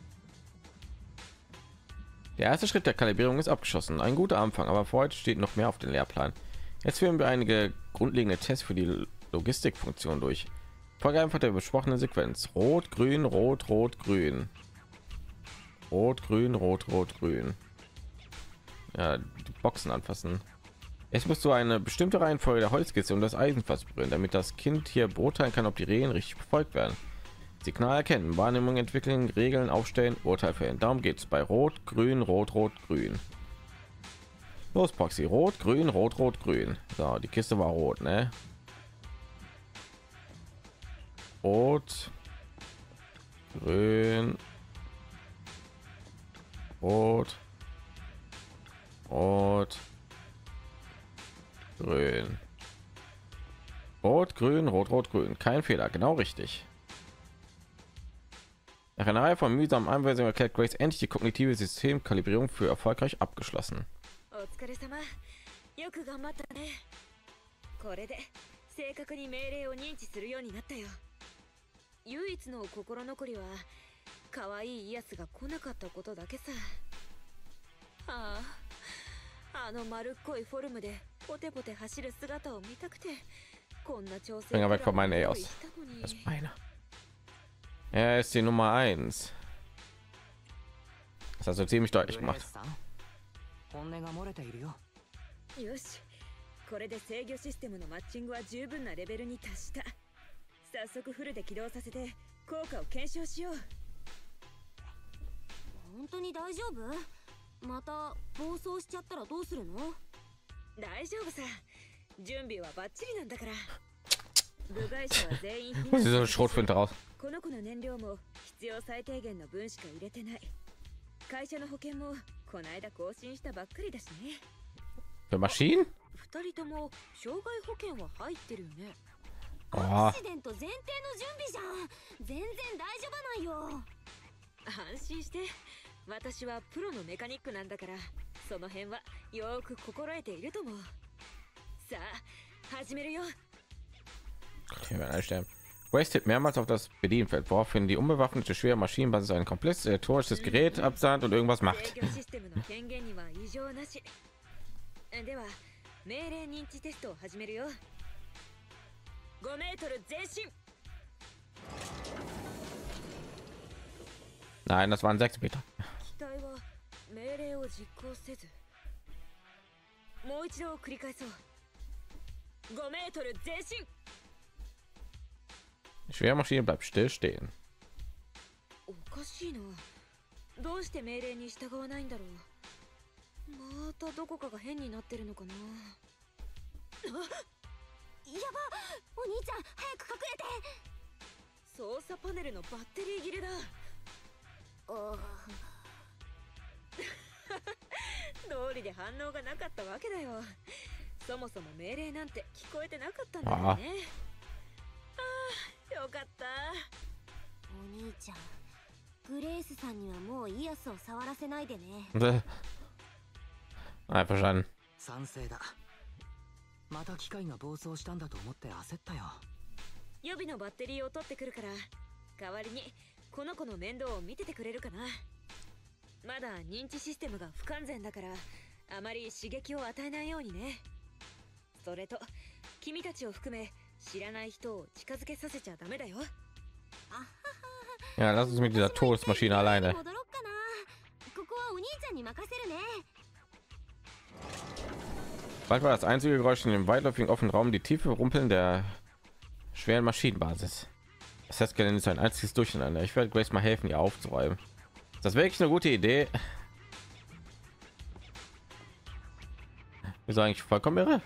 Der erste Schritt der Kalibrierung ist abgeschlossen. Ein guter Anfang, aber für heute steht noch mehr auf den Lehrplan. Jetzt führen wir einige grundlegende Tests für die Logistikfunktion durch. Folge einfach der besprochenen Sequenz. Rot, grün, rot, rot, grün. Rot, grün, rot, rot, grün. Ja, die Boxen anfassen. Jetzt musst du eine bestimmte Reihenfolge der Holzkiste und das Eisenfass berühren, damit das Kind hier beurteilen kann, ob die Regeln richtig befolgt werden. Signal erkennen, Wahrnehmung entwickeln, Regeln aufstellen, Urteil fällen. Darum geht es bei Rot, Grün, Rot, Rot, Grün. Los, Proxy. Rot, Grün, Rot, Rot, Grün. So, die Kiste war rot, ne? Rot, Grün, Rot, Rot, Grün. Rot, Grün, Rot, Rot, Grün. Kein Fehler, genau richtig. Nach einer Reihe von mühsamen Anweisungen erklärt Grace endlich die kognitive Systemkalibrierung für erfolgreich abgeschlossen. よく頑張ったね。これで正確に命令を認知するようになったよ。唯一の心残りは可愛いイヤスが来なかったことだけさ。ああ、あの丸っこいフォルムでポテポテ走る姿を見たくて、こんな調整。 Finger weg von meinen Eos. Das ist meiner. Er ist die Nummer 1. Das hast du ziemlich deutlich gemacht. よし、これで制御システムのマッチングは十分なレベルに達した。早速フルで起動させて効果を検証しよう。 本当に大丈夫？また暴走しちゃったらどうするの？ 大丈夫さ。準備はバッチリなんだから。部外者は全員避難。この子の燃料も必要最低限の分しか入れてない。会社の保険もこの間更新したばっかりだしね。 Für Maschinen? 二人とも障害保険は入ってるよね。 アクシデント前提の準備じゃん。全然大丈夫ないよ。 安心して。私はプロのメカニックなんだから、その辺はよく心得ていると思う。さあ、始めるよ。 Grace tippt mehrmals auf das Bedienfeld, woraufhin die unbewaffnete schwere Maschinenbasis ein komplettes elektronisches Gerät absandt und irgendwas macht. では命令認知テストを始めるよ。5メートル前進。 Nein, das waren 6 Meter. 機体は命令を実行せず。もう一度繰り返そう。5メートル前進。 Die Schwermaschine bleibt still stehen. おかしいな。どうして命令に従わないんだろう。またどこかが変になってるのかな。やば、お兄ちゃん早く隠れて。操作パネルのバッテリー切れだ。道理で反応がなかったわけだよ。そもそも命令なんて聞こえてなかったんだよね。よかった。 お兄ちゃん、グレースさんにはもうイヤスを触らせないでね。 Einverstanden. 賛成だ。また機械が暴走したんだと思って焦ったよ。 予備のバッテリーを取ってくるから、代わりにこの子の面倒を見ててくれるかな。まだ認知システムが不完全だから、あまり刺激を与えないようにね。それと君たちを含め知らない人を近づけさせちゃダメだよ。 Ja, lass uns mit dieser Todesmaschine alleine. 戻ろっかな。ここはお兄ちゃんに任せるね。 Bald war das einzige Geräusch in dem weitläufigen offenen Raum die tiefe Rumpeln der schweren Maschinenbasis. Das Testgelände ist ein einziges Durcheinander. Ich werde Grace mal helfen, hier aufzuräumen. Ist das wirklich eine gute Idee? Ist eigentlich vollkommen irre.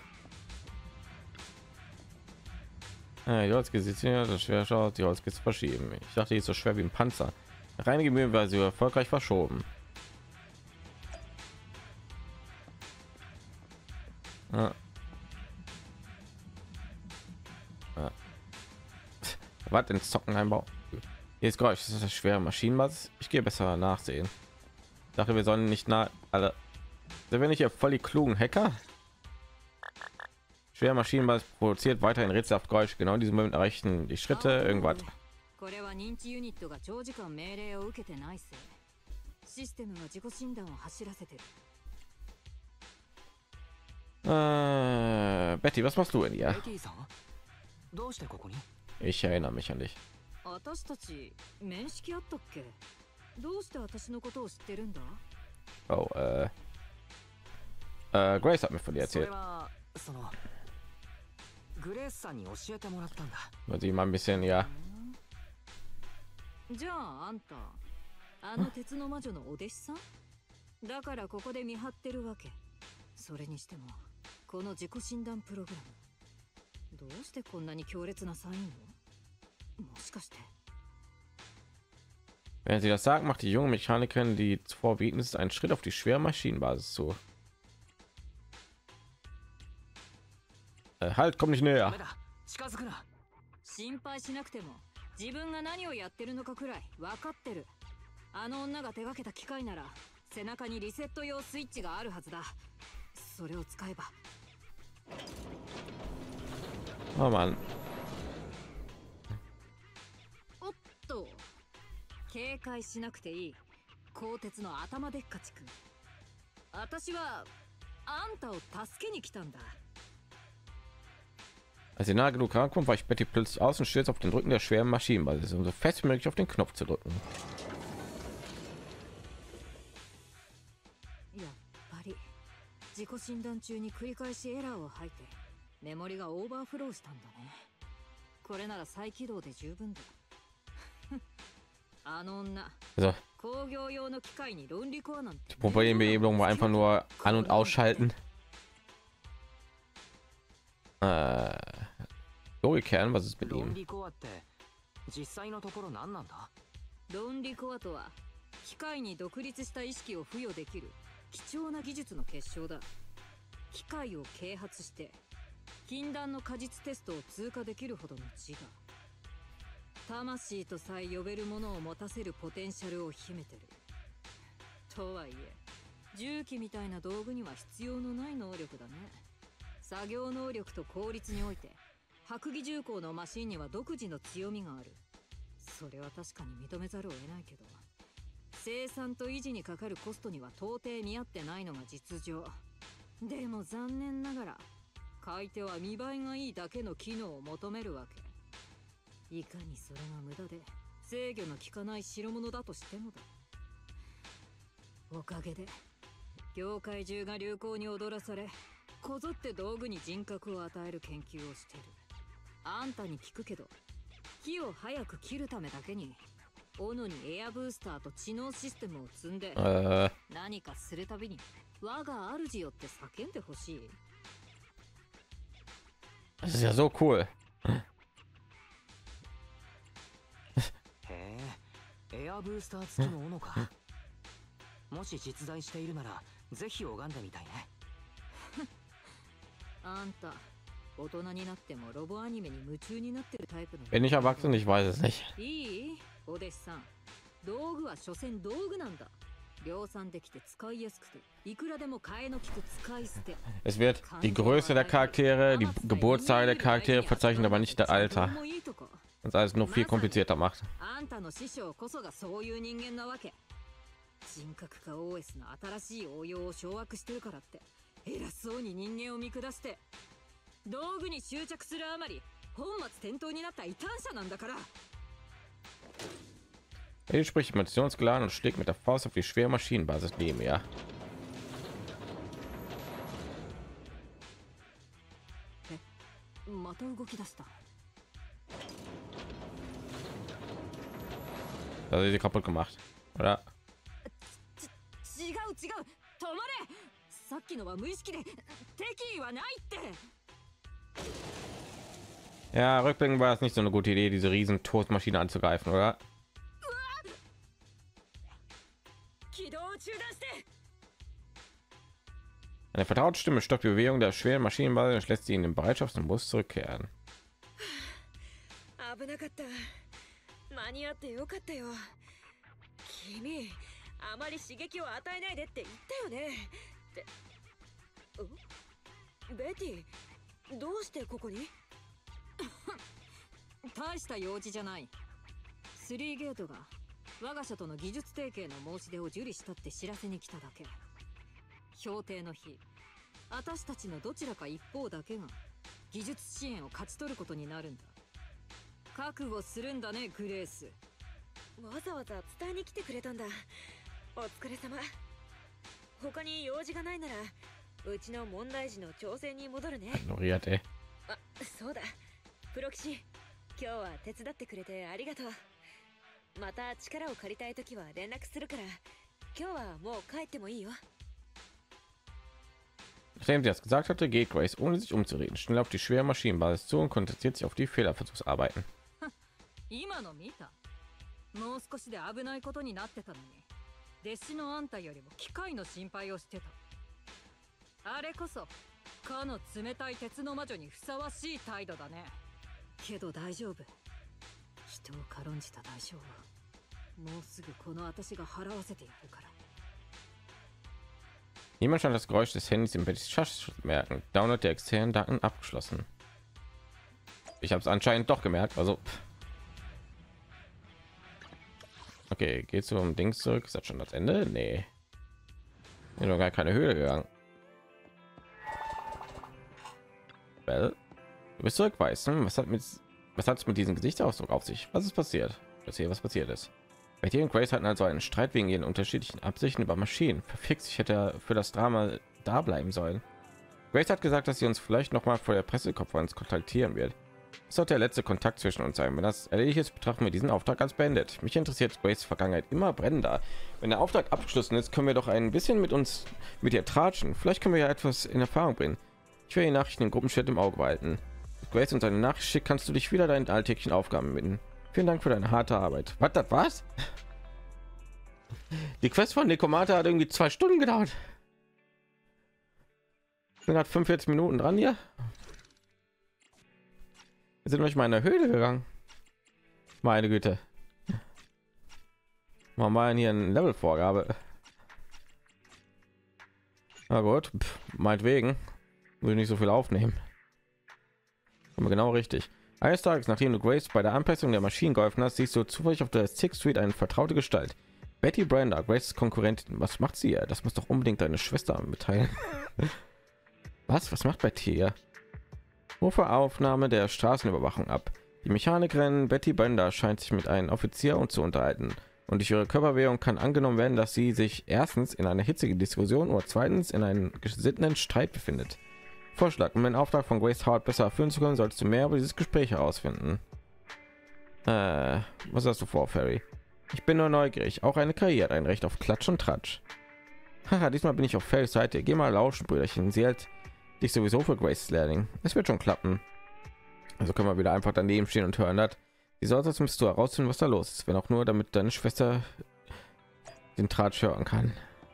Die Holzkiste, das schwer schaut, die Holzkiste verschieben. Ich dachte, die ist so schwer wie ein Panzer. Reinige Mühe war sie erfolgreich verschoben. Ja. Ja. Was den Zockeneinbau? Hier ist Geräusch, das ist das schwere Maschinenbasis. Ich gehe besser nachsehen. Ich dachte, wir sollen nicht alle. Sind wir nicht hier voll die klugen Hacker? Schwer Maschinenbasis produziert weiterhin rätselhaft Geräusche. Genau in diesem Moment erreichen die Schritte irgendwas. Betty, was machst du in ihr? Ich erinnere mich an dich. Oh, Grace hat mir von dir erzählt. Sie mal ein bisschen, ja. じゃああんたあの鉄の魔女のお弟子さんだからここで見張ってるわけ。それにしてもこの自己診断プログラムどうしてこんなに強烈なサインをもしかして Wenn sie das sagt, macht die junge Mechanikerin, die zuvor bieten, ist einen Schritt auf die schwere Maschinenbasis zu. Halt, komm nicht näher. 心配しなくても自分が何をやってるのかくらい分かってる。あの女が手がけた機械なら背中にリセット用スイッチがあるはずだ。それを使えば。 Oh Mann. おっと、警戒しなくていい。鋼鉄の頭でっかちくん。私はあんたを助けに来たんだ。 Als sie nahe genug rankommt, weicht Betty plötzlich aus und stürzt auf den Rücken der schweren Maschinenbasis, um so fest wie möglich auf den Knopf zu drücken. やっぱり自己診断中に繰り返しエラーを吐いてメモリがオーバーフローしたんだね。これなら再起動で十分だ。あの女、工業用の機械に論理コアなんて。 Die Problembehebung war einfach nur an- und ausschalten. Logikern, was ist mit ihm? 論理コアとは機械に独立した意識を付与できる貴重な技術の結晶だ。機械を啓発して禁断の果実テストを通過できるほどの自我、魂とさえ呼べるものを持たせるポテンシャルを秘めてる。とはいえ重機みたいな道具には必要のない能力だね。作業能力と効率において白蟻重工のマシンには独自の強みがある。それは確かに認めざるを得ないけど、生産と維持にかかるコストには到底見合ってないのが実情。でも残念ながら買い手は見栄えがいいだけの機能を求めるわけ。いかにそれが無駄で制御の効かない代物だとしてもだ。おかげで業界中が流行に踊らされ、こぞって道具に人格を与える研究をしてる。あんたに聞くけど、木を早く切るためだけに斧にエアブースターと知能システムを積んで何かするたびに我が主よって叫んでほしい。 Das ist ja so cool. へえ、エアブースター付きの斧か。もし実在しているならぜひ拝んでみたいね。 あんた大人になってもロボアニメに夢中になってるタイプの。 Bin ich erwachsen? Ich weiß es nicht. いい？お弟子さん。道具は所詮道具なんだ。量産できて使いやすくていくらでも替えの利く使い捨て。 Es wird die Größe der Charaktere, die Geburtstage der Charaktere verzeichnet, aber nicht das Alter. das alles nur viel komplizierter macht. あんたの師匠こそがそういう人間なわけ。人格化 OS の新しい応用を掌握してるからって偉そうに人間を見下して道具に執着するあまり本末転倒になった異端者なんだから。 Er spricht emotionsgeladen und schlägt mit der Faust auf die schwere Maschinenbasis neben ihr. また動き出した。 Das ist sie kaputt gemacht, oder? 違う違う、止まれ。さっきのは無意識で敵意はないって。 Ja, rückblickend war es nicht so eine gute Idee, diese riesen Todmaschine anzugreifen, oder? 起動を中断して。 Eine vertraute Stimme stoppt die Bewegung der schweren Maschinenbasis und lässt sie in den Bereitschaftsmodus zurückkehren. 危なかった。間に合ってよかったよ。君、あまり刺激を与えないでって言ったよね。ってベティ、どうしてここに？ 大した用事じゃない。3ゲートが我が社との技術提携の申し出を受理したって知らせに来ただけ。評定の日、私たちのどちらか一方だけが技術支援を勝ち取ることになるんだ。覚悟するんだね、グレース。 わざわざ伝えに来てくれたんだ。お疲れ様。他に用事がないならうちの問題児の調整に戻るね。 Ignoriert, あ、そうだ。プロ騎士、今日は手伝ってくれてありがとう。また力を借りたいときは連絡するから、今日はもう帰ってもいいよ。 Nachdem sie das gesagt hatte, geht Grace, ohne sich umzureden, schnell auf die schwere Maschinenbasis zu und konzentriert sich auf die Fehlerversuchsarbeiten. 今の見た。もう少しで危ないことになってたのに、弟子のあんたよりも機械の心配をしてた。あれこそかの冷たい鉄の魔女にふさわしい態度だね。けど大丈夫。人を軽んじた代償はもうすぐこの私が払わせてやるから。 Niemand scheint das Geräusch des Handys im Bettys zu merken. Download der externen Daten abgeschlossen. Ich habe es anscheinend doch gemerkt. Also, okay, geht zum Dings zurück. Ist das schon das Ende? Nee, ich bin noch gar keine Höhle gegangen. Well, du bist zurück, weißt du? Was hat es mit diesem Gesichtsausdruck auf sich? Was ist passiert? Erzähl, was passiert ist. Betty und Grace hatten also einen Streit wegen ihren unterschiedlichen Absichten über Maschinen. Verfixt, ich hätte für das Drama da bleiben sollen. Grace hat gesagt, dass sie uns vielleicht noch mal vor der Pressekonferenz kontaktieren wird. Das wird der letzte Kontakt zwischen uns sein. Wenn das erledigt ist, betrachten wir diesen Auftrag als beendet. Mich interessiert Grace Vergangenheit immer brennender. Wenn der Auftrag abgeschlossen ist, können wir doch ein bisschen mit ihr tratschen. Vielleicht können wir ja etwas in Erfahrung bringen. Ich werde die Nachrichten im Gruppenchat im Auge behalten. Wenn Grace uns eine Nachricht schickt, kannst du dich wieder deinen alltäglichen Aufgaben widmen. Vielen Dank für deine harte Arbeit. Was das war's? Die Quest von Nekomata hat irgendwie 2 Stunden gedauert. Sind gerade 45 Minuten dran hier. Wir sind euch mal in der Höhle gegangen. Meine Güte. Machen wir hier eine Levelvorgabe. Na gut, meinetwegen. Will nicht so viel aufnehmen. Aber genau richtig. Eines Tages, nachdem du Grace bei der Anpassung der Maschinen geholfen hast, siehst du zufällig auf der Sixth Street eine vertraute Gestalt. Betty Brenda, Graces Konkurrentin. Was macht sie? Das muss doch unbedingt deine Schwester mitteilen. Was macht Betty hier? Rufe Aufnahme der Straßenüberwachung ab. Die Mechanikerin Betty Brenda scheint sich mit einem Offizier zu unterhalten. Und durch ihre Körperbewegung kann angenommen werden, dass sie sich erstens in einer hitzigen Diskussion oder zweitens in einem gesitteten Streit befindet. Vorschlag, um den Auftrag von Grace Howard besser erfüllen zu können, solltest du mehr über dieses Gespräch herausfinden. Was hast du vor, Ferry? Ich bin nur neugierig. Auch eine Karriere hat ein Recht auf Klatsch und Tratsch. Haha, diesmal bin ich auf Ferrys Seite. Geh mal lauschen, Brüderchen. Sie hält dich sowieso für Graces Lehrling. Es wird schon klappen. Also können wir wieder einfach daneben stehen und hören das. Sie sollte jetzt müsst du herausfinden, was da los ist, wenn auch nur, damit deine Schwester den Tratsch hören kann.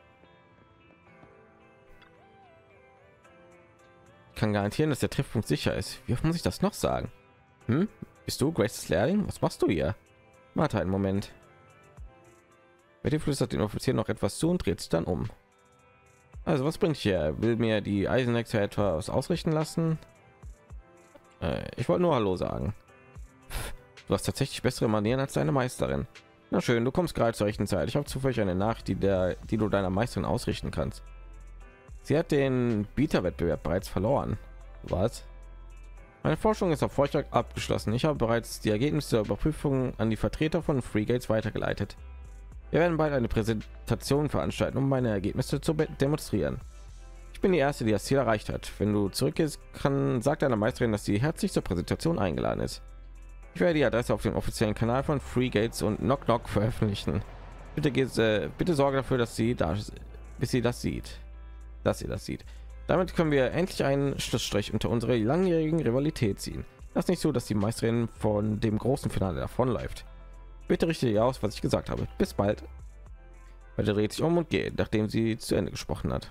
Ich kann garantieren, dass der Treffpunkt sicher ist. Wie oft muss ich das noch sagen? Bist du Graces Lehrling? Was machst du hier? Warte einen Moment. Betty flüstert den Offizier noch etwas zu und dreht sich dann um. Also was bringt hier? Will mir die Eisenhexe etwas ausrichten lassen? Ich wollte nur Hallo sagen. Du hast tatsächlich bessere Manieren als deine Meisterin. Na schön, du kommst gerade zur rechten Zeit. Ich habe zufällig eine Nachricht, die du deiner Meisterin ausrichten kannst. Sie hat den Bieterwettbewerb bereits verloren. Was? Meine Forschung ist erfolgreich abgeschlossen. Ich habe bereits die Ergebnisse der Überprüfung an die Vertreter von Freegates weitergeleitet. Wir werden bald eine Präsentation veranstalten, um meine Ergebnisse zu demonstrieren. Ich bin die Erste, die das Ziel erreicht hat. Wenn du zurückgehst, sagt deiner Meisterin, dass sie herzlich zur Präsentation eingeladen ist. Ich werde die Adresse auf dem offiziellen Kanal von Freegates und Knock Knock veröffentlichen. Bitte sorge dafür, dass sie bis sie das sieht. Damit können wir endlich einen Schlussstrich unter unsere langjährigen Rivalität ziehen. Lass nicht so, dass die Meisterin von dem großen Finale davonläuft. Bitte richte dir aus, was ich gesagt habe. Bis bald. Bitte dreht sich um und geht, nachdem sie zu Ende gesprochen hat.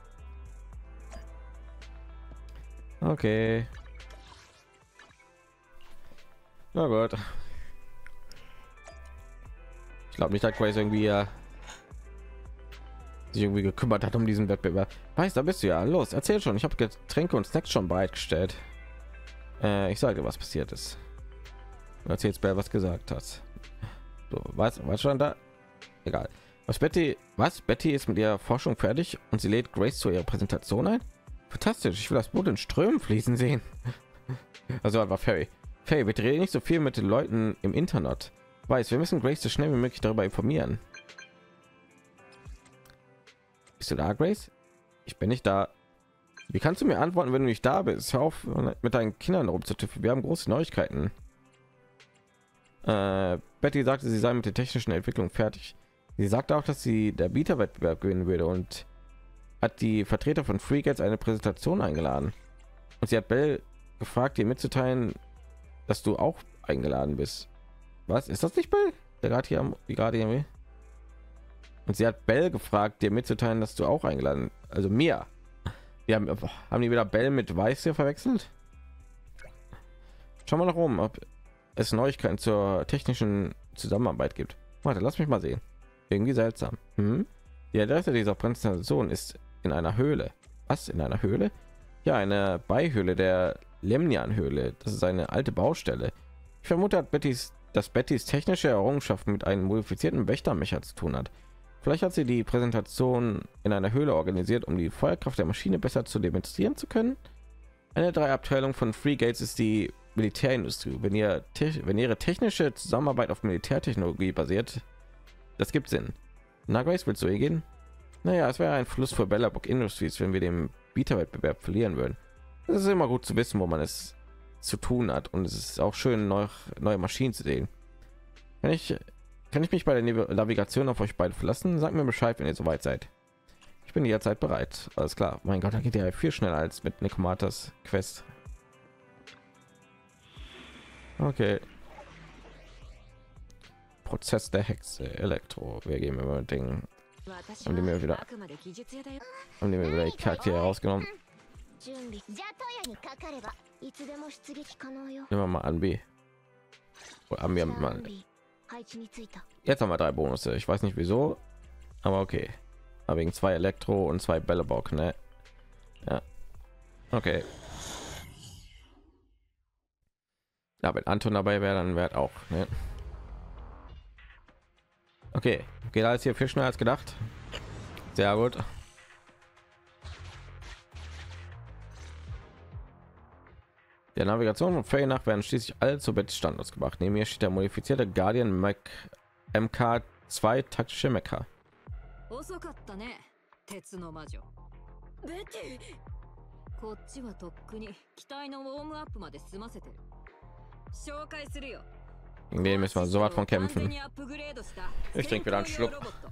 Okay. Na gut. Ich glaube nicht, dass Grace irgendwie sich irgendwie gekümmert hat um diesen Wettbewerb. Weiß, da bist du ja. Los, erzähl schon. Ich habe Getränke und Snacks schon bereitgestellt. Ich sage, was passiert ist. Du erzählst Bell, was gesagt hat. So, was schon da? Egal. Betty ist mit ihrer Forschung fertig und sie lädt Grace zu ihrer Präsentation ein. Fantastisch. Ich will das Blut in Strömen fließen sehen. Also war Ferry. Ferry, bitte rede nicht so viel mit den Leuten im Internet. Weiß, wir müssen Grace so schnell wie möglich darüber informieren. Bist du da, Grace? Ich bin nicht da. Wie kannst du mir antworten, wenn du nicht da bist? Hör auf, mit deinen Kindern rumzutüffeln. Wir haben große Neuigkeiten. Betty sagte, sie sei mit der technischen Entwicklung fertig. Sie sagte auch, dass sie der Bieterwettbewerb gewinnen würde und hat die Vertreter von Freegates eine Präsentation eingeladen. Und sie hat Bell gefragt, dir mitzuteilen, dass du auch eingeladen bist. Was ist das nicht, Bell? Der gerade hier. Und sie hat Bell gefragt, dir mitzuteilen, dass du auch eingeladen. Also mir. Haben die wieder Bell mit Weiß hier verwechselt? Schau mal nach oben, ob es Neuigkeiten zur technischen Zusammenarbeit gibt. Warte, lass mich mal sehen. Irgendwie seltsam. Die Adresse dieser Präsentation ist in einer Höhle. Was? In einer Höhle? Ja, eine Beihöhle der Lemnian-Höhle. Das ist eine alte Baustelle. Ich vermute, dass Bettys technische Errungenschaften mit einem modifizierten Wächtermecher zu tun hat. Vielleicht hat sie die Präsentation in einer Höhle organisiert, um die Feuerkraft der Maschine besser zu demonstrieren zu können. Eine der 3 Abteilungen von Freegates ist die Militärindustrie. Wenn ihre technische Zusammenarbeit auf Militärtechnologie basiert, das gibt Sinn. Na, Grace, willst du hier gehen? Naja, es wäre ein Fluss für Bellabook Industries, wenn wir den Bieterwettbewerb verlieren würden. Es ist immer gut zu wissen, wo man es zu tun hat, und es ist auch schön, neue Maschinen zu sehen. Kann ich mich bei der Navigation auf euch beide verlassen? Sagt mir Bescheid, wenn ihr soweit seid. Ich bin jederzeit bereit. Alles klar. Mein Gott, da geht ja viel schneller als mit Nikomatas Quest. Okay. Prozess der Hexe, Elektro. Wir gehen über Ding. Haben die mir wieder die Charaktere herausgenommen. Nehmen wir mal an B. Haben wir mal. Jetzt haben wir 3 Bonusse. Ich weiß nicht wieso, aber okay. Aber wegen 2 Elektro und 2 Bällebock, ne? Ja. Okay. Ja, wenn Anton dabei wäre, dann wäre auch, ne? Okay, geht alles hier viel schneller als gedacht. Sehr gut. Der Navigation von Ferry nach werden schließlich alle zu Bettys Standards gebracht. Neben mir steht der modifizierte Guardian MK2 taktische Mecha. Gegen den müssen wir so weit von kämpfen. Ich trinke wieder einen Schluck.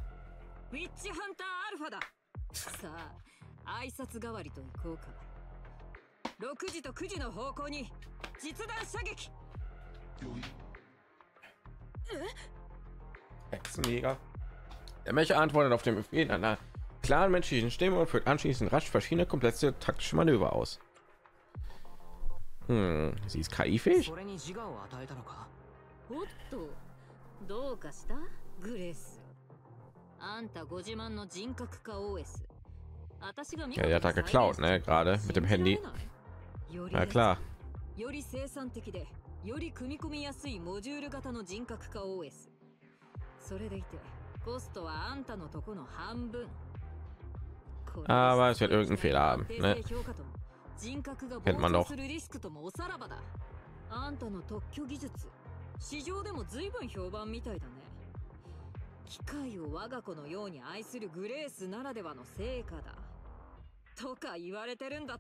Hexenjäger. Der Mecha antwortet auf den Befehl einer klaren menschlichen Stimme und führt anschließend rasch verschiedene komplexe taktische Manöver aus. Sie ist KI-fähig? Ja, der hat da geklaut, ne? Gerade mit dem Handy. Ja klar. より組み込みやすいモジュール型の人格化 OS。 それでいてコストはあんたのとこの半分。 Aber es wird irgendeinen Fehler haben, ne? 人格が Kennt man 膨 doch. 張するリスクともおさらばだ。あんたの特許技術、市場でも随分評判みたいだね。機械を我が子のように愛するグレースならではの成果だとか言われてるんだって。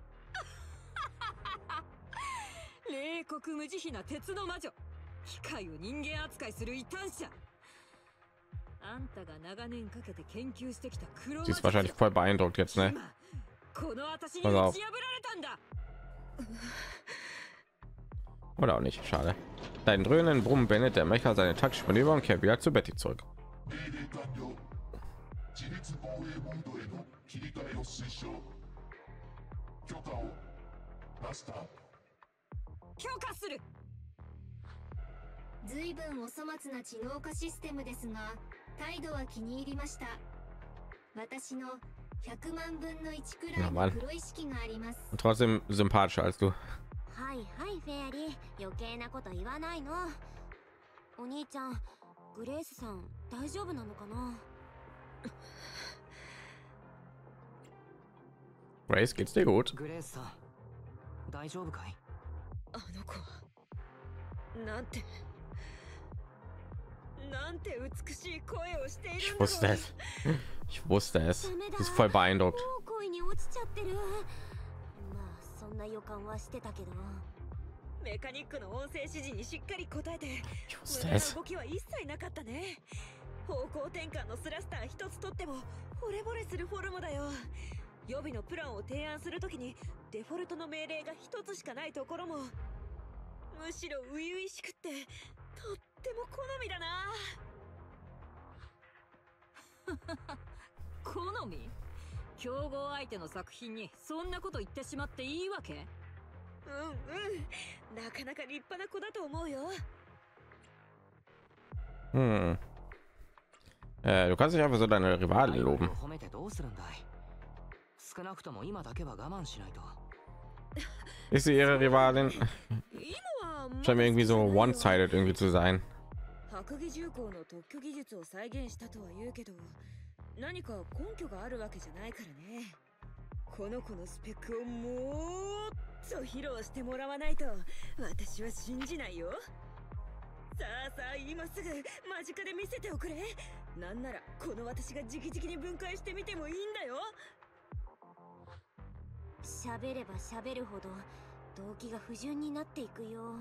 冷酷無慈悲な鉄の魔女、機械を人間扱いする異端者。あんたが長年かけて研究してきた黒魔 Sie ist 術 wahrscheinlich voll beeindruckt jetzt, ne? この私に打ち破られたんだ。 Oder auch nicht, schade. Dein dröhnen Brummen beendet der Mecher seine taktische Manöver und kehrt wieder zu Betty zurück. Ja, Mann. Und trotzdem sympathischer als du. はいはいフェアリー、余計なこと言わないの。お兄ちゃん、グレースさん大丈夫なのかな。 Grace, geht's dir gut? グレースさん大丈夫かい。 あの子はなんて美しい声をしているん Ich だろう。 wusste es. Ich wusste es. Sie ist voll beeindruckt. 恋に落ちちゃってる。まあそんな予感はしてたけど。 メカニックの音声指示にしっかり答えて、 Ich 無 wusste 駄な es. 動きは一切なかったね。方向転換のスラスター一つとっても惚れ惚れするフォルムだよ。予備のプランを提案するときにデフォルトの命令が一つしかないところもむしろ初々しくってとっても好みだな。 好み？競合相手の作品にそんなこと言ってしまっていいわけ？ なかなか立派な子だと思うよ。 Hm. Du kannst nicht einfach so deine Rivalen loben. 褒めてどうするんだい。少なくとも今だけは我慢しないと。 Ist sie ihre Rivalin? 今は Scheint mir irgendwie so one-sided irgendwie zu sein. 白蟻重工の特許技術を再現したとは言うけど、何か根拠があるわけじゃないからね。この子のスペックをもっと披露してもらわないと私は信じないよ。さあさあ今すぐ間近で見せておくれ。なんならこの私が直々に分解してみてもいいんだよ。 喋れば喋るほど動機が不純になっていくよ。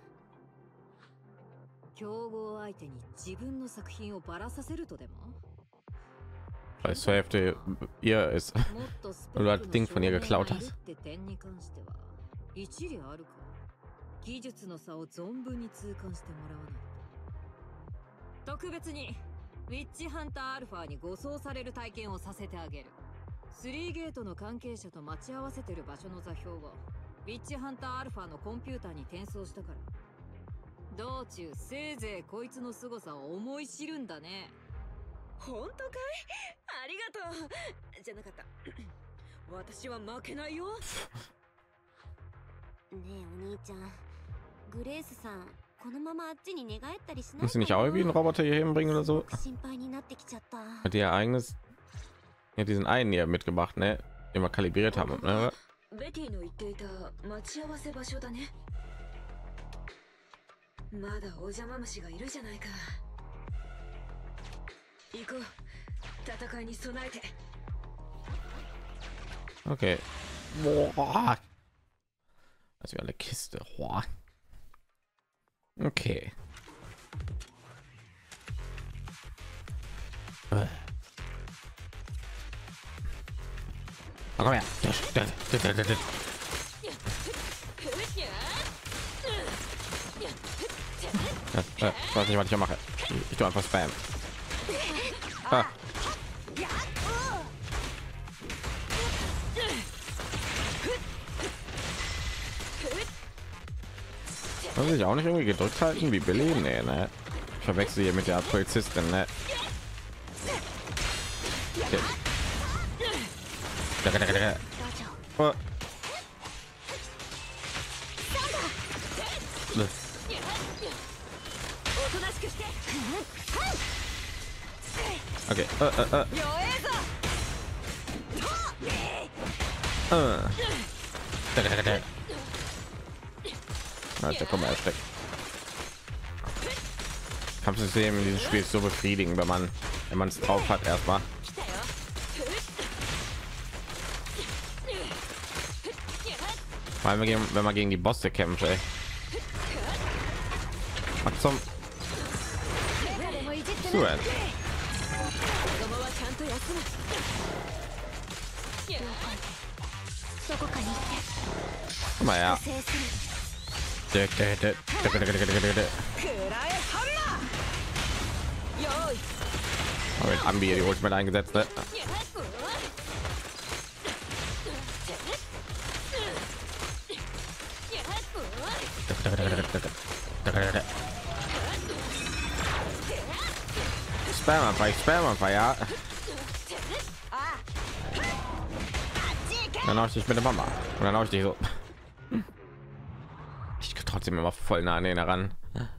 競合相手に自分の作品をバラさせるとでも？ Vielleicht zur Hälfte ihr ist. もっとスペ Weil du ッ das ク Ding の von ihr 証明 geklaut がいる hast. って点に関しては一理あるか。技術の差を存分に痛感してもらわないと。特別にウィッチハンターアルファに護送される体験をさせてあげる。3ゲートの関係者と待ち合わせてる場所の座標をウィッチハンターアルファのコンピューターに転送したから、道中せいぜいこいつの凄さを思い知るんだね。 本当かい？ありがとう。じゃなかった。私は負けないよ。 ねえお兄ちゃん、グレースさんこのままあっちに寝返ったりしない Muss sie nicht auch irgendwie einen Roboter hier hinbringen oder so? 心配になってきちゃった。 Hat die ihr eigenes. Ja, diesen einen hier mitgebracht, ne? Den wir kalibriert haben, ne? ベティの言っていた待ち合わせ場所だね。まだお邪魔虫がいるじゃないか。行こう。戦いに備えて。 Okay. Boah. Das ist ja eine Kiste. Boah. Okay. Komm her. Ich weiß nicht, was ich mache. Ich tue einfach Spam. Ah. Muss ich auch nicht irgendwie gedrückt halten wie Billy? Nee, ne? Ich verwechsel hier mit der Polizistin, ne? Oh. おとなしくして。 Okay. Alter, komm mal erst weg. Kampfsystem in diesem Spiel ist so befriedigend, wenn man es drauf hat erstmal. Vor allem wenn man gegen die Bosse kämpft, ey. Was zum Zuhören. Guck mal her. Mit Ambi die Ultimate eingesetzt, ne? Spam, ja. Dann habe ich dich mit der Mama und dann habe ich dich so. Ich kann trotzdem immer voll nah an den heran.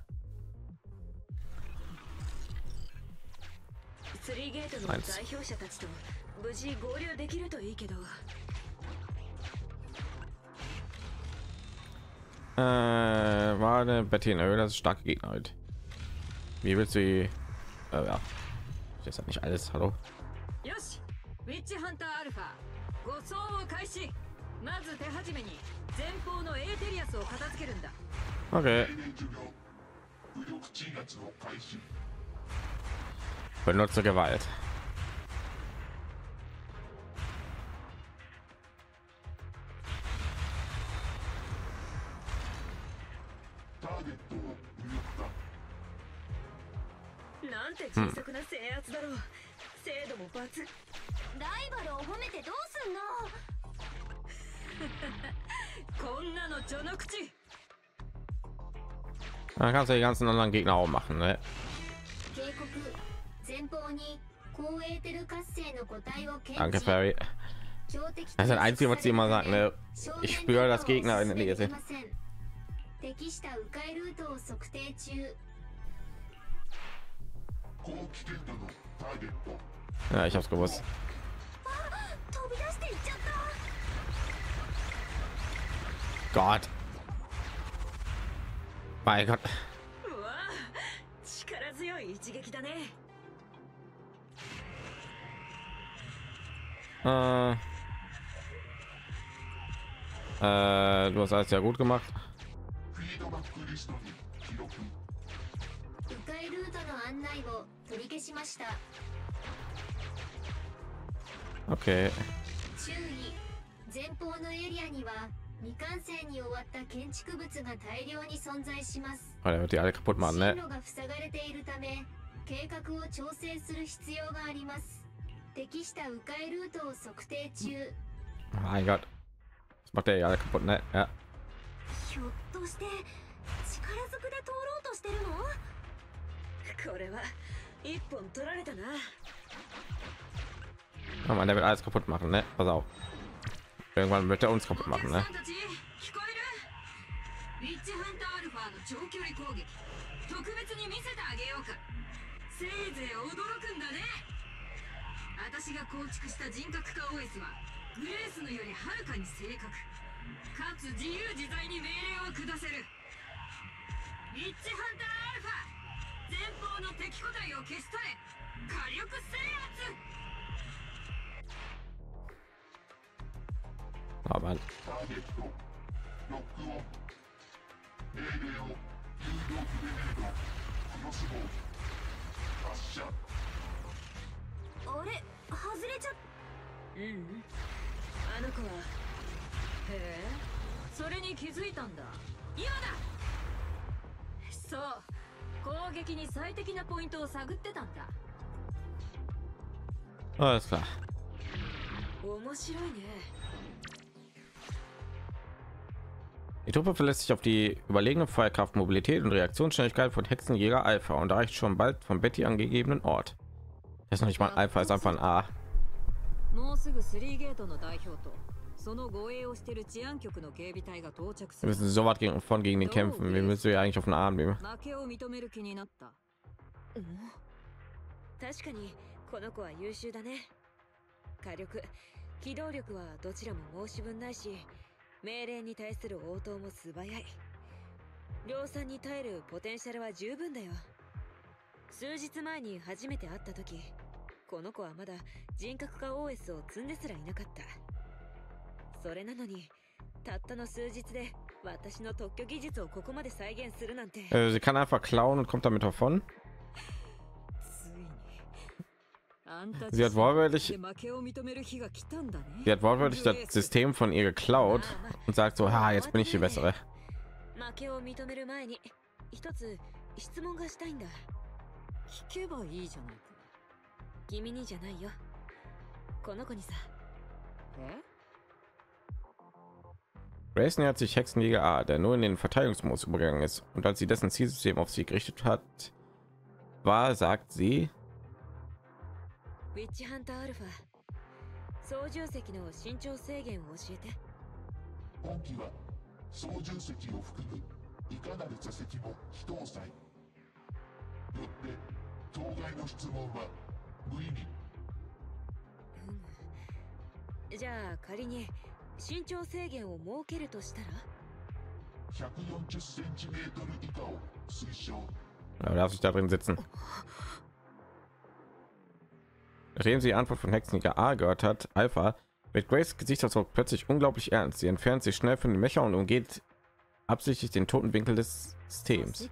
War eine Betty in das ist starke Gegner heute. Wie willst du die? Ja, das hat nicht alles. Hallo. Okay. Benutze Gewalt. Dann kannst du die ganzen anderen Gegner auch machen, ne? Danke, Ferry. Das ist das Einzige, was sie immer sagen, ne? Ich spüre, dass Gegner in der Nähe sind. Ja, ich hab's gewusst. Gott. Mein Gott. Du hast alles ja gut gemacht. Okay. 未完成に終わった建築物が大量に存在します。あれ、die alle kaputt machen, ne? 進路が塞がれているため、計画を調整する必要があります。適した迂回ルートを測定中。Mein Gott. Das macht der alle kaputt, ne? Ja. ひょっとして力ずくで通ろうとしてるの？これは一本取られたな。Oh Mann, der wird alles kaputt machen, ne? Pass auf. Irgendwann wird er uns kaputt machen, ne? Oh Mann. Alles klar. Die Truppe verlässt sich auf die überlegene Feuerkraft, Mobilität und Reaktionsschnelligkeit von Hexenjäger Alpha und erreicht schon bald von Betty angegebenen Ort. Das ist noch nicht mal Alpha, ist einfach ein A. その護衛をしている治安局の警備隊が到着す Wir る。 müssen so weit von gegen den kämpfen. Wir müssen ja eigentlich auf den Arm nehmen. 負けを認める気になった。 確かにこの子は優秀だね。火力、機動力はどちらも申し分ないし、命令に対する応答も素早い。量産に耐えるポテンシャルは十分だよ。数日前に初めて会った時、この子はまだ人格化 OS を積んですらいなかった。それなのにたったの数日で私の特許技術をここまで再現するなんて。 Sie kann einfach klauen und kommt damit davon. Sie hat wortwörtlich das System von ihr geklaut und sagt so, ha, jetzt bin ich die Bessere. 負けを認める前に一つ質問がしたいんだ。 聞けばいいじゃないか。 君にじゃないよ。この子にさ。 Grace nähert sich Hexenjäger A, der nur in den Verteidigungsmodus übergegangen ist, und als sie dessen Zielsystem auf sie gerichtet hat, sagt sie, ウィッチハンターアルファ、操縦席の身長制限を教えて。 今期は操縦席を含むいかなる座席も非搭載。よって当該の質問は無意味。 じゃあ仮に身長制限を設けるとしたら 140センチメートル以下を推奨。 darf ich da drin sitzen. Nachdem sie die Antwort von Hexenjäger A gehört hat, Alpha, wird Grace Gesichtsausdruck plötzlich unglaublich ernst. Sie entfernt sich schnell von dem Mecher und umgeht absichtlich den toten Winkel des Systems.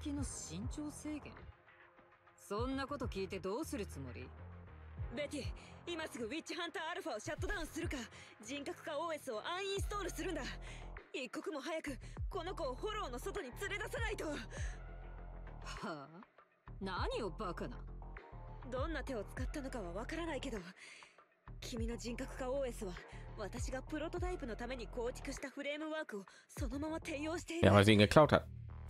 そんなこと聞いてどうするつもり？ ベティ、今すぐウィッチハンターアルファをシャットダウンするか、人格化 OS をアンインストールするんだ。一刻も早くこの子をフォローの外に連れ出さないと。はあ？何をバカな。 どんな手を使ったのかはわからないけど、君の人格化 OS は私がプロトタイプのために構築したフレームワークをそのまま転用している。 Ja, weil sie ihn geklaut hat.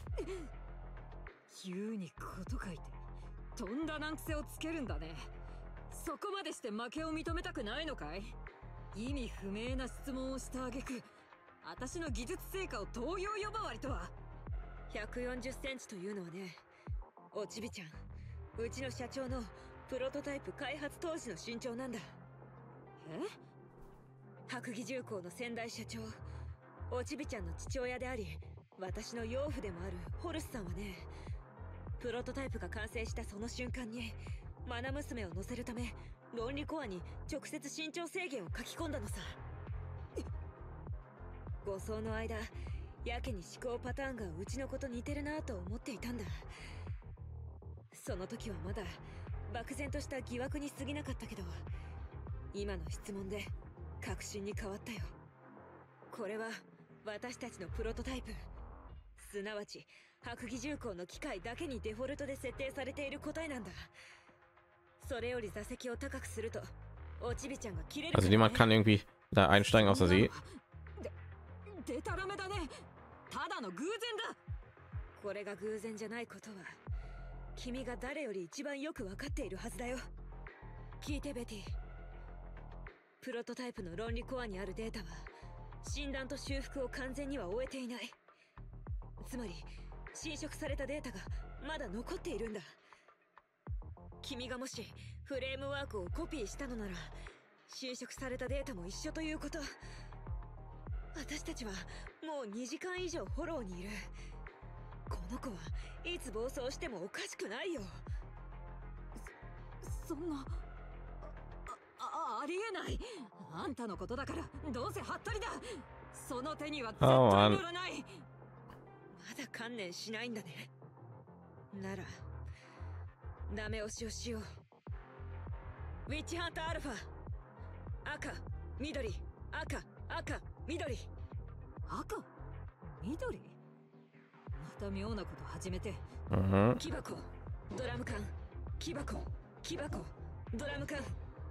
急にこと書いてとんだ難癖をつけるんだね。そこまでして負けを認めたくないのかい？意味不明な質問をした挙句、私の技術成果を盗用呼ばわりとは。 140センチというのはね、おちびちゃん、うちの社長のプロトタイプ開発当時の身長なんだ。白蟻重工の先代社長、おちびちゃんの父親であり私の養父でもあるホルスさんはね、プロトタイプが完成したその瞬間にマナ娘を乗せるため論理コアに直接身長制限を書き込んだのさ。誤送の間、やけに思考パターンがうちの子と似てるなと思っていたんだ。その時はまだ漠然とした疑惑に過ぎなかったけど、今の質問で確信に変わったよ。これは私たちのプロトタイプ、すなわち白蟻重工の機械だけにデフォルトで設定されている答えなんだ。それより座席を高くするとおちびちゃんが切れる。 Also niemand kann irgendwie da einsteigen außer sie. でたらめだね。ただの偶然だ。 これが偶然じゃないことは君が誰より一番よく分かっているはずだよ。聞いてベティ、プロトタイプの論理コアにあるデータは診断と修復を完全には終えていない。つまり侵食されたデータがまだ残っているんだ。君がもしフレームワークをコピーしたのなら侵食されたデータも一緒ということ。私たちはもう2時間以上フォローにいる。この子はいつ暴走してもおかしくないよ。 そんな、ありえない。あんたのことだからどうせハッタリだ。その手には絶対乗らない。 まだ観念しないんだね。ならダメ押しをしよう。ウィッチハンターアルファ、赤、緑、赤、赤、緑。 赤、緑。また妙なこと始めて。 木箱、ドラム缶、木箱、木箱、ドラム缶。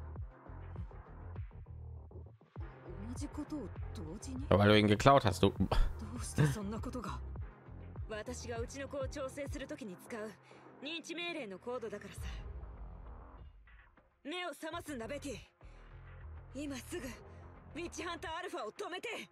同じことを同時に。 Weil du ihn geklaut hast, du. どうしてそんなことが。 私がうちの子を調整するときに使う認知命令のコードだからさ。目を覚ますんだベティ。今すぐウィッチハンターアルファを止めて。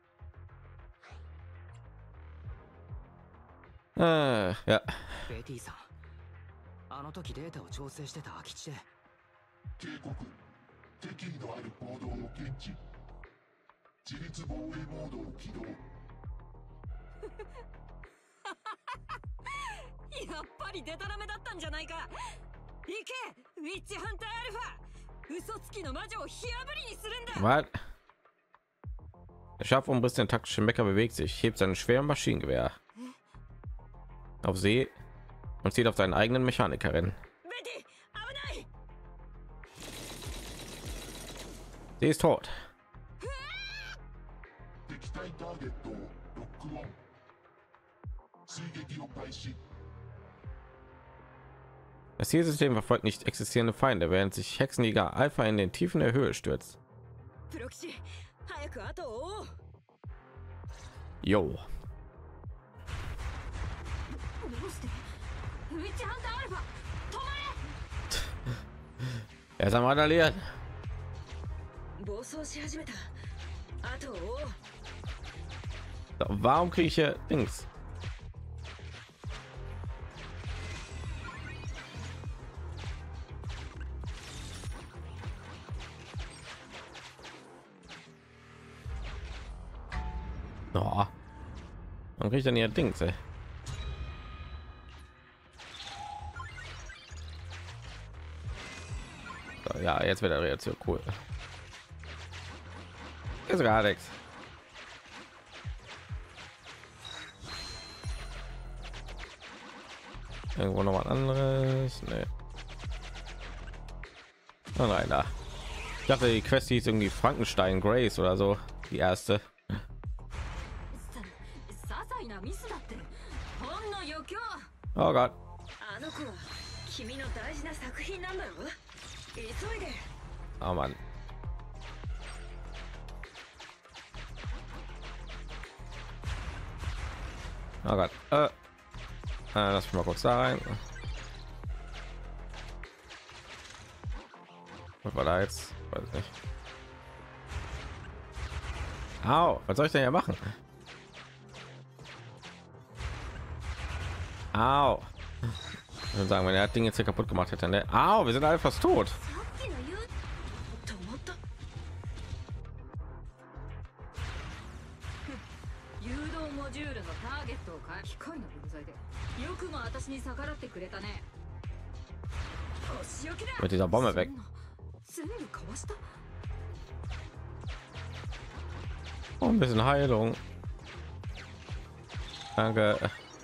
Ja. ベティさん、あの時データを調整してた空き地で。 警告。敵意のある行動を検知。自立防衛モードを起動。 やっぱりデタラメだったんじゃないか。行けウィッチハンターアルファ。嘘つきの魔女を火あぶりにするんだ。 Was? Der scharfunrissene taktische Mecker bewegt sich, hebt seinen schweren Maschinengewehr auf See und zieht auf seinen eigenen Mechanikerin. ベティ、危ない。 Sie ist tot. 敵対ターゲットをロックオン。追撃を開始。 Das Zielsystem verfolgt nicht existierende Feinde, während sich Hexenjäger Alpha in den Tiefen der Höhe stürzt. プロキシ、早く後を追おう。 Jo. どうしてウィッチハンターアルファ止まれ。 Er ist am Randalieren. 暴走し始めた。後を追おう。 So, warum kriege ich hier Dings? Oh. Warum kriege ich denn hier Dings, ey? So, ja, jetzt wird der Reaktion cool. Ist gar nichts. Irgendwo noch was anderes? Nee. Oh nein, da. Ich dachte, die Quest hieß irgendwie Frankenstein Grace oder so. Die erste. 些細なミスだってほんの余興。 Oh Gott. あの子は君の大事な作品なんだろ。急いで。 Oh Mann. Oh Gott. Lass mich mal kurz da rein. Was war da jetzt? Weiß nicht. Au, was soll ich denn hier machen? Au. Ich würde sagen, wenn er das Ding jetzt hier kaputt gemacht hätte, ne? Au, wir sind alle fast tot. さっきの言う止まった。誘導モジュールのターゲットを変え、機械の分際でよくも私に逆らってくれたね。お仕置きだ。 Mit dieser Bombe weg. 全部かわした。 Oh, ein bisschen Heilung. Danke.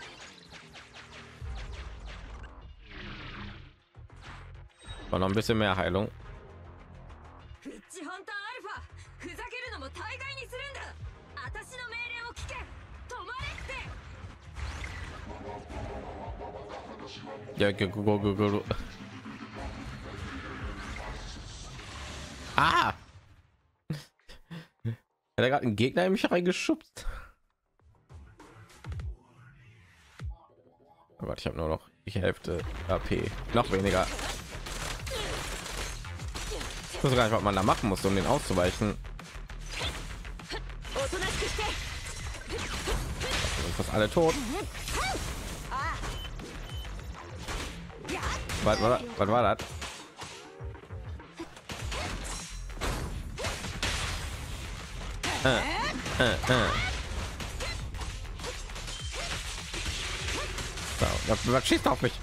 War noch ein bisschen mehr Heilung. ウィッチハンターアルファ、ふざけるのも大概にするんだ。私の命令を聞け。止まれって。 Ja, ah! Hat er gerade einen Gegner in mich reingeschubst? Oh Gott, ich habe nur noch die Hälfte AP, noch weniger. Ich weiß gar nicht, was man da machen muss, um den auszuweichen. Sind fast alle tot. Was war das? So, was schießt auf mich?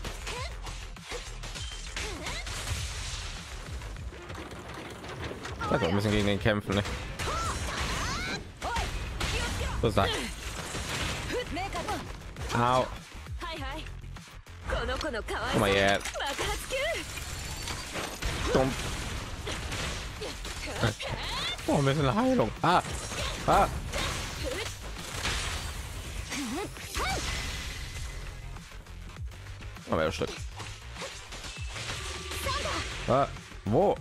Also, wir müssen gegen den kämpfen, ne? So sagt. Au. Komm mal her. Dumm. Oh, ein bisschen Heilung. Ah. Aber ja, Schritt. Wo?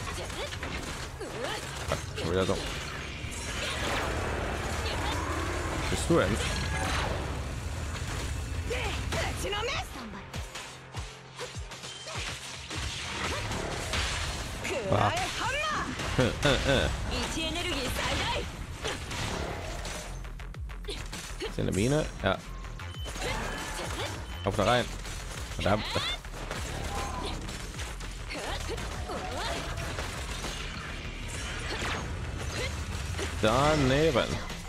Wieder so. bist du denn? Ah. Ist hier eine Mine? Ja. Auf da rein. Verdammt. Daneben.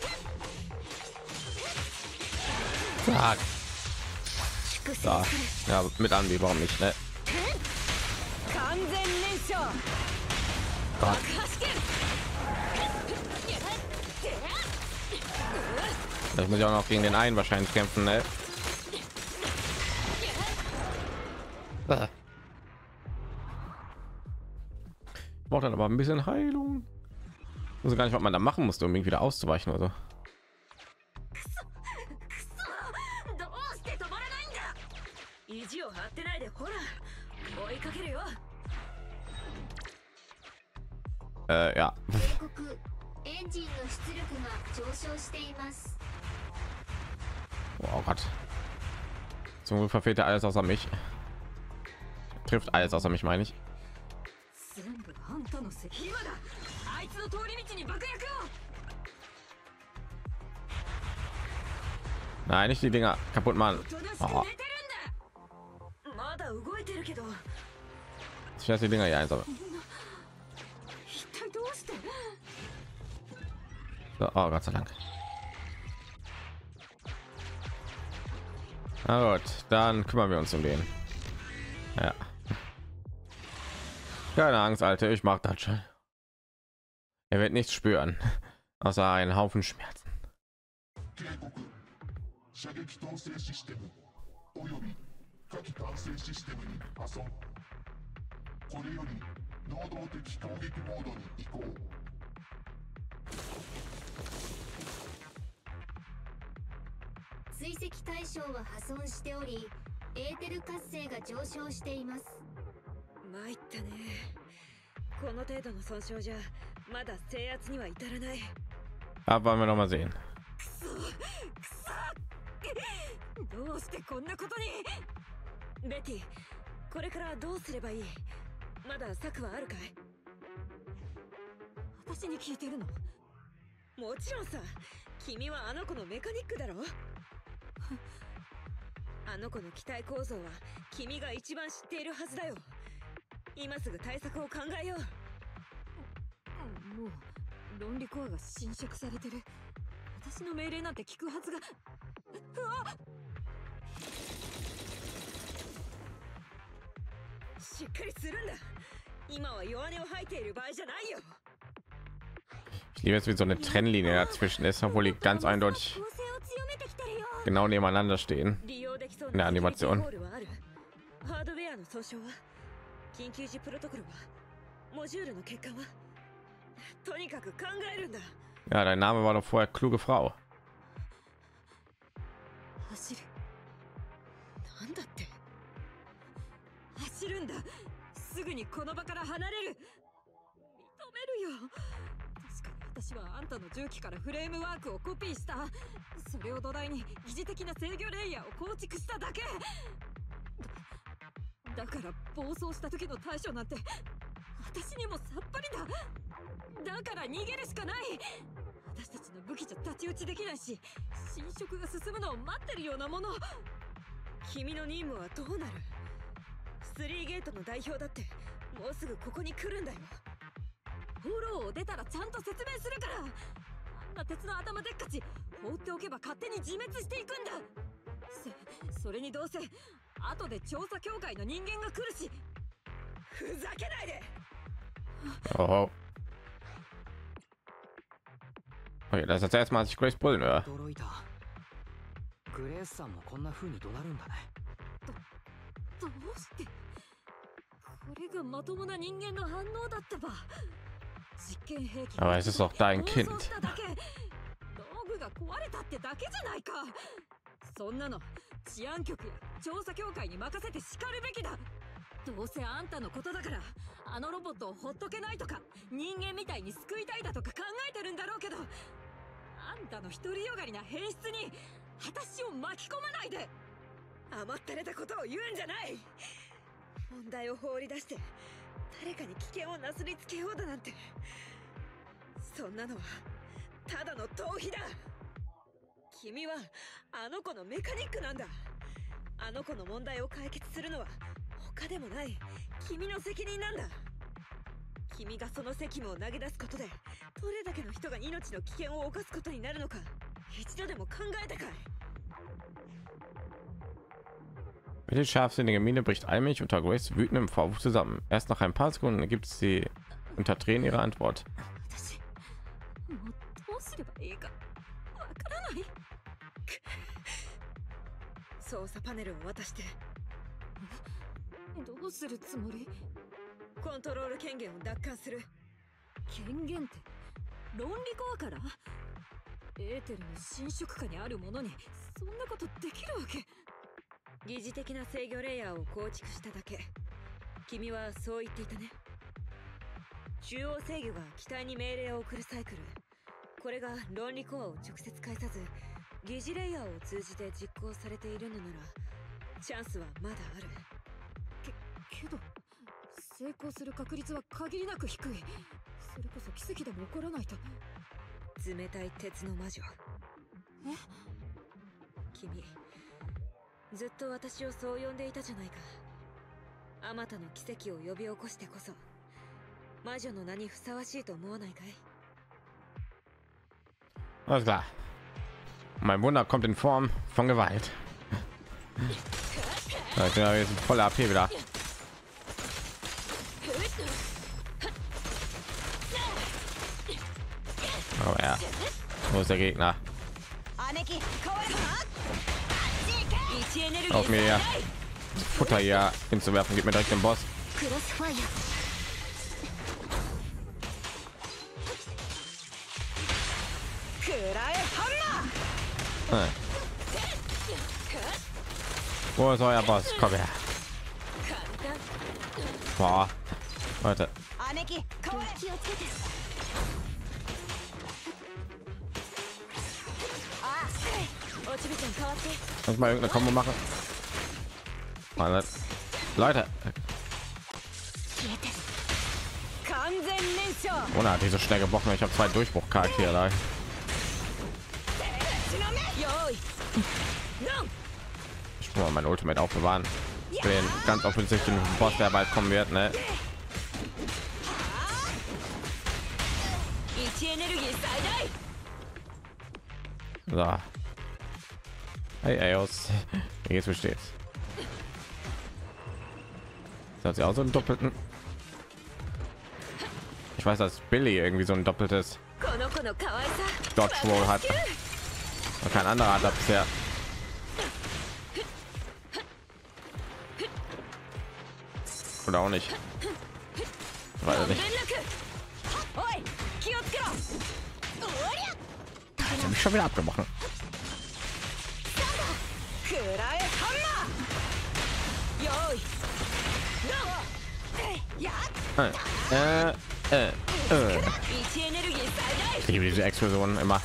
Zack. Da. Ja, mit Anbi, warum nicht, ne? Gott. Das muss ich auch noch gegen den einen wahrscheinlich kämpfen, ne? Braucht dann aber ein bisschen Heilung. Ich weiß gar nicht, was man da machen musste, um ihn wieder auszuweichen oder so. Ja. Oh Gott. Zum Glück verfehlt er alles außer mich. Trifft alles außer mich, meine ich. Nein, nicht die Dinger kaputt machen. Oh. Ich lasse die Dinger hier einfach. So, oh Gott sei Dank. Na gut, dann kümmern wir uns um den. Ja. Keine Angst, Alter, ich mag das schon. Er wird nichts spüren, außer einen Haufen Schmerzen. Aber wollen wir noch mal sehen. どうしてこんなことに。ベティ、これからどうすればいい？まだ策はあるかい？私に聞いてるの？もちろんさ。君はあの子のメカニックだろ？あの子の機体構造は君が一番知っているはずだよ。今すぐ対策を考えよう。もう論理コアが侵食されてる。私の命令なんて聞くはずが。うわっ！しっかりするんだ。今は弱音を吐いている場合じゃないよ。 Ich liebe es, wie so eine Trennlinie dazwischen ist, obwohl die ganz eindeutig genau nebeneinander stehen in der Animation. Ja, dein Name war doch vorher kluge Frau. 走るんだ。すぐにこの場から離れる。認めるよ。確かに私はあんたの重機からフレームワークをコピーした。それを土台に疑似的な制御レイヤーを構築しただけ。だから暴走した時の対処なんて私にもさっぱりだ。だから逃げるしかない。私たちの武器じゃ太刀打ちできないし、侵食が進むのを待ってるようなもの。君の任務はどうなる？3ゲートの代表だってもうすぐここに来るんだよ。フォローを出たらちゃんと説明するから。あんな鉄の頭でっかち放っておけば勝手に自滅していくんだ。それにどうせ後で調査協会の人間が来るし。ふざけないで。 Oh. Okay, das ist jetzt erstmal sich Grace Bullen, oder? グレースさんもこんな風に怒鳴るんだね。 どうしてこれがまともな人間の反応だったば。実験兵器 Aber es ist doch dein Kind. 道具が壊れたってだけじゃないか。そんなの治安局や調査協会に任せて叱るべきだ。どうせあんたのことだからあのロボットをほっとけないとか人間みたいに救いたいだとか考えてるんだろうけど、あんたの独りよがりな変質に私を巻き込まないで。 甘ったれたことを言うんじゃない。問題を放り出して誰かに危険をなすりつけようだなんて、そんなのはただの逃避だ。君はあの子のメカニックなんだ。あの子の問題を解決するのは他でもない君の責任なんだ。君がその責務を投げ出すことでどれだけの人が命の危険を冒すことになるのか、一度でも考えたかい。 Die scharfsinnige Mine bricht allmählich unter Grace wütendem Vorwurf zusammen. Erst nach ein paar Sekunden ergibt sie unter Tränen ihre Antwort. 私もうどうすればいいかわからない。 操作パネルを渡して。 どうするつもり？ コントロール権限を奪還する。 権限って論理コアから？エーテルの侵食下にあるものにそんなことできるわけ？ 疑似的な制御レイヤーを構築しただけ。君はそう言っていたね。中央制御が機体に命令を送るサイクル、これが論理コアを直接介さず疑似レイヤーを通じて実行されているのならチャンスはまだある。 けど成功する確率は限りなく低い。それこそ奇跡でも起こらないと。 冷たい鉄の魔女。 え？ 君ずっと私をそう呼んでいたじゃないか。あまたの奇跡を呼び起こしてこそ魔女の名にふさわしいと思わないかい？ Alles klar. Mein Wunder kommt in Form von Gewalt. Ja, ich bin ja jetzt voller AP wieder. Oh ja, wo ist der Gegner? Auf mir ja. Futter hier hinzuwerfen, gibt mir direkt den Boss. Wo ist euer Boss? Komm her. Boah. Leute. Kann ich mal irgendeine Kombo machen? Mann, Leute. Ohne hat die so schnell gebrochen. Ich habe 2 Durchbruchcharaktere. Ich muss mal mein Ultimate aufbewahren. Für den ganz offensichtlichen Boss, der bald kommen wird, ne? So. Hey, Eos. Jetzt besteht. Das hat sie auch so einen doppelten. Ich weiß, dass Billy irgendwie so ein doppeltes Dodge Roll hat. Und kein anderer hat das bisher. Oder auch nicht. Weiß nicht. Ich habe mich schon wieder abgebrochen. Ich liebe diese Explosionen immer.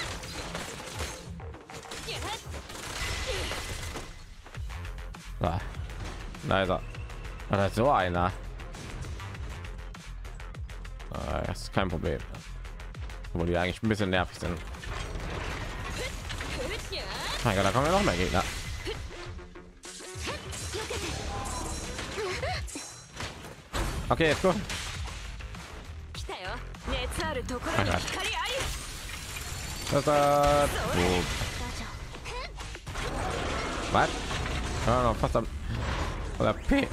Da ist er. Das ist so einer. Das ist kein Problem. Obwohl die eigentlich ein bisschen nervig sind. Mein Gott, da kommen ja noch mehr Gegner. Okay, ist gut. Was? Ja, noch fast am oder P.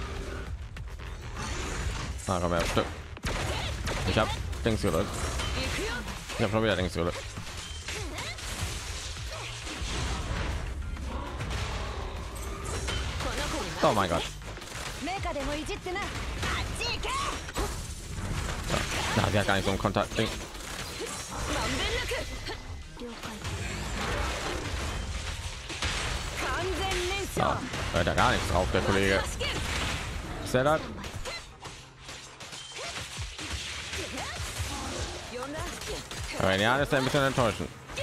Ah, komm her, Stück. Ich hab Dings gedrückt. Ich hab schon wieder Dings gedrückt. Oh mein Gott. Ja, sie hat gar nicht so einen Kontakt. Ja, hört ja gar nichts drauf, der Kollege. Ist der das? Aber ja, ist ein bisschen enttäuschend.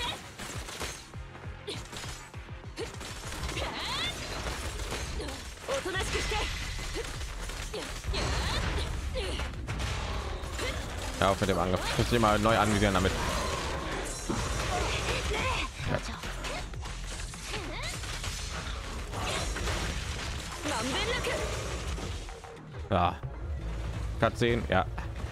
Ja, auf mit dem Angriff. Ich muss die mal neu anvisieren damit. Ja. Cutscene, ja.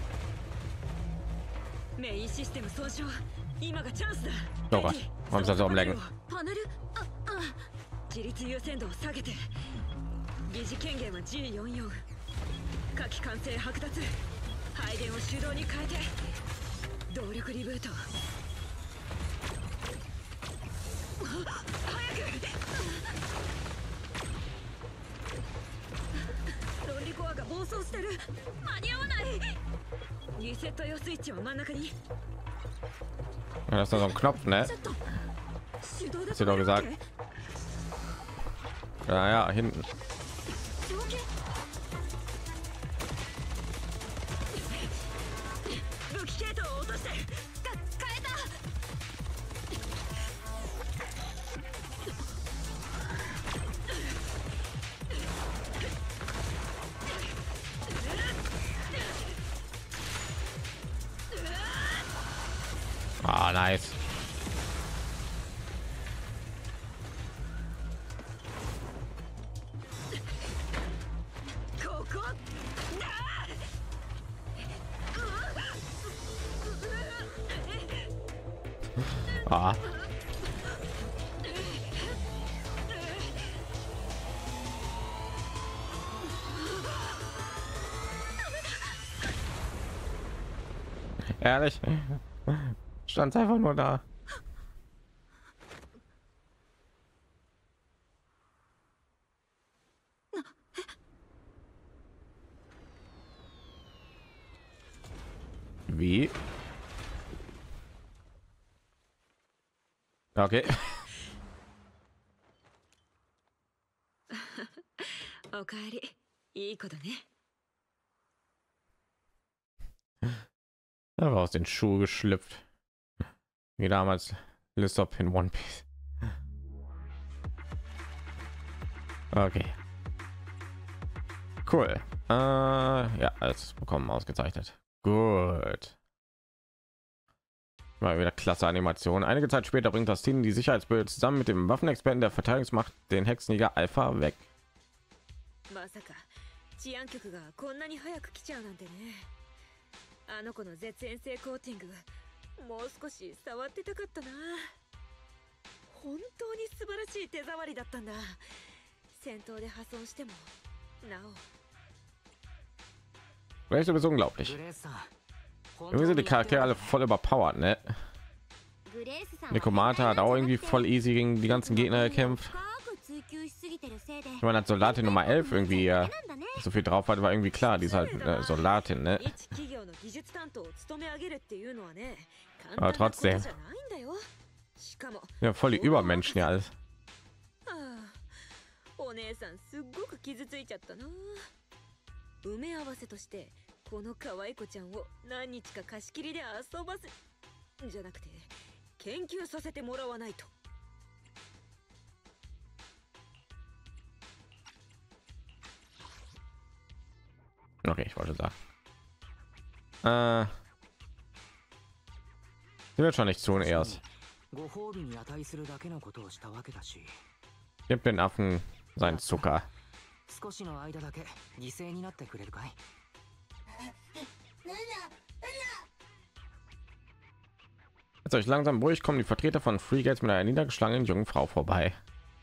メインシステム損傷。今がチャンスだ。 Oh Gott, warum ist das so am Lecken? パネル自立優先度を下げて。疑似権限は G44。火器完成剥奪。配電を手動に変えて。動力リブート。早く。論理コアが暴走してる。間に合わない。リセット用スイッチは真ん中に。 Ja, das ist so ein Knopf, ne? Hast du doch gesagt. Ja, ja, hinten. Ah, nice. Ah. Ehrlich? Stand einfach nur da. Wie? Okay. おかえり。いいことね。 Er war aus den Schuhen geschlüpft. Wie damals Lysop in One Piece. Okay. Cool. Ja, alles bekommen, ausgezeichnet. Gut. Mal wieder klasse Animation. Einige Zeit später bringt das Team die Sicherheitsbehörde zusammen mit dem Waffenexperten der Verteidigungsmacht den Hexenjäger Alpha weg. まさか治安局がこんなに早く来ちゃうなんてね。あの子の絶縁性コーティングもう少し触ってたかったな。本当に素晴らしい手触りだったんだ。戦闘で破損してもなお。 Das ist unglaublich. Irgendwie sind die Charaktere alle voll überpowered, ne? Nekomata hat auch irgendwie voll easy gegen die ganzen Gegner gekämpft. Ich meine, als Soldatin Nummer 11 irgendwie so viel drauf hat, war irgendwie klar, die ist halt Soldatin, ne? Aber trotzdem. Ja, voll die Übermenschen ja alles. お姉さんすっごく傷ついちゃったな。埋め合わせとしてこの可愛い子ちゃんを何日か貸し切りで遊ばせじゃなくて研究させてもらわないと。 Okay, ich wollte sagen. Sie wird schon nicht tun erst. Gib den Affen seinen Zucker. Als euch langsam ruhig kommen die Vertreter von Freegates mit einer niedergeschlagenen jungen Frau vorbei.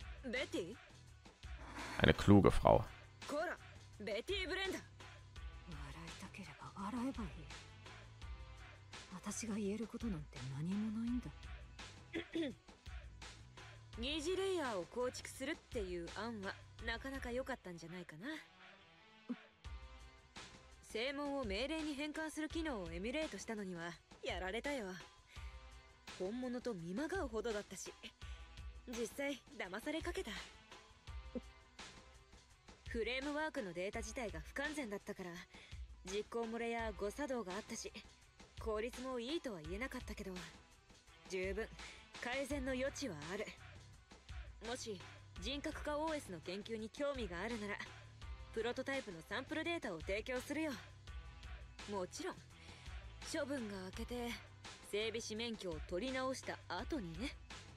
Eine kluge Frau. 洗えばいい。私が言えることなんて何もないんだ。疑似レイヤーを構築するっていう案はなかなか良かったんじゃないかな。正門を命令に変換する機能をエミュレートしたのにはやられたよ。本物と見まがうほどだったし、実際騙されかけた。フレームワークのデータ自体が不完全だったから。 実行漏れや誤作動があったし効率もいいとは言えなかったけど十分改善の余地はある。もし人格化 OS の研究に興味があるならプロトタイプのサンプルデータを提供するよ。もちろん処分が明けて整備士免許を取り直した後にね。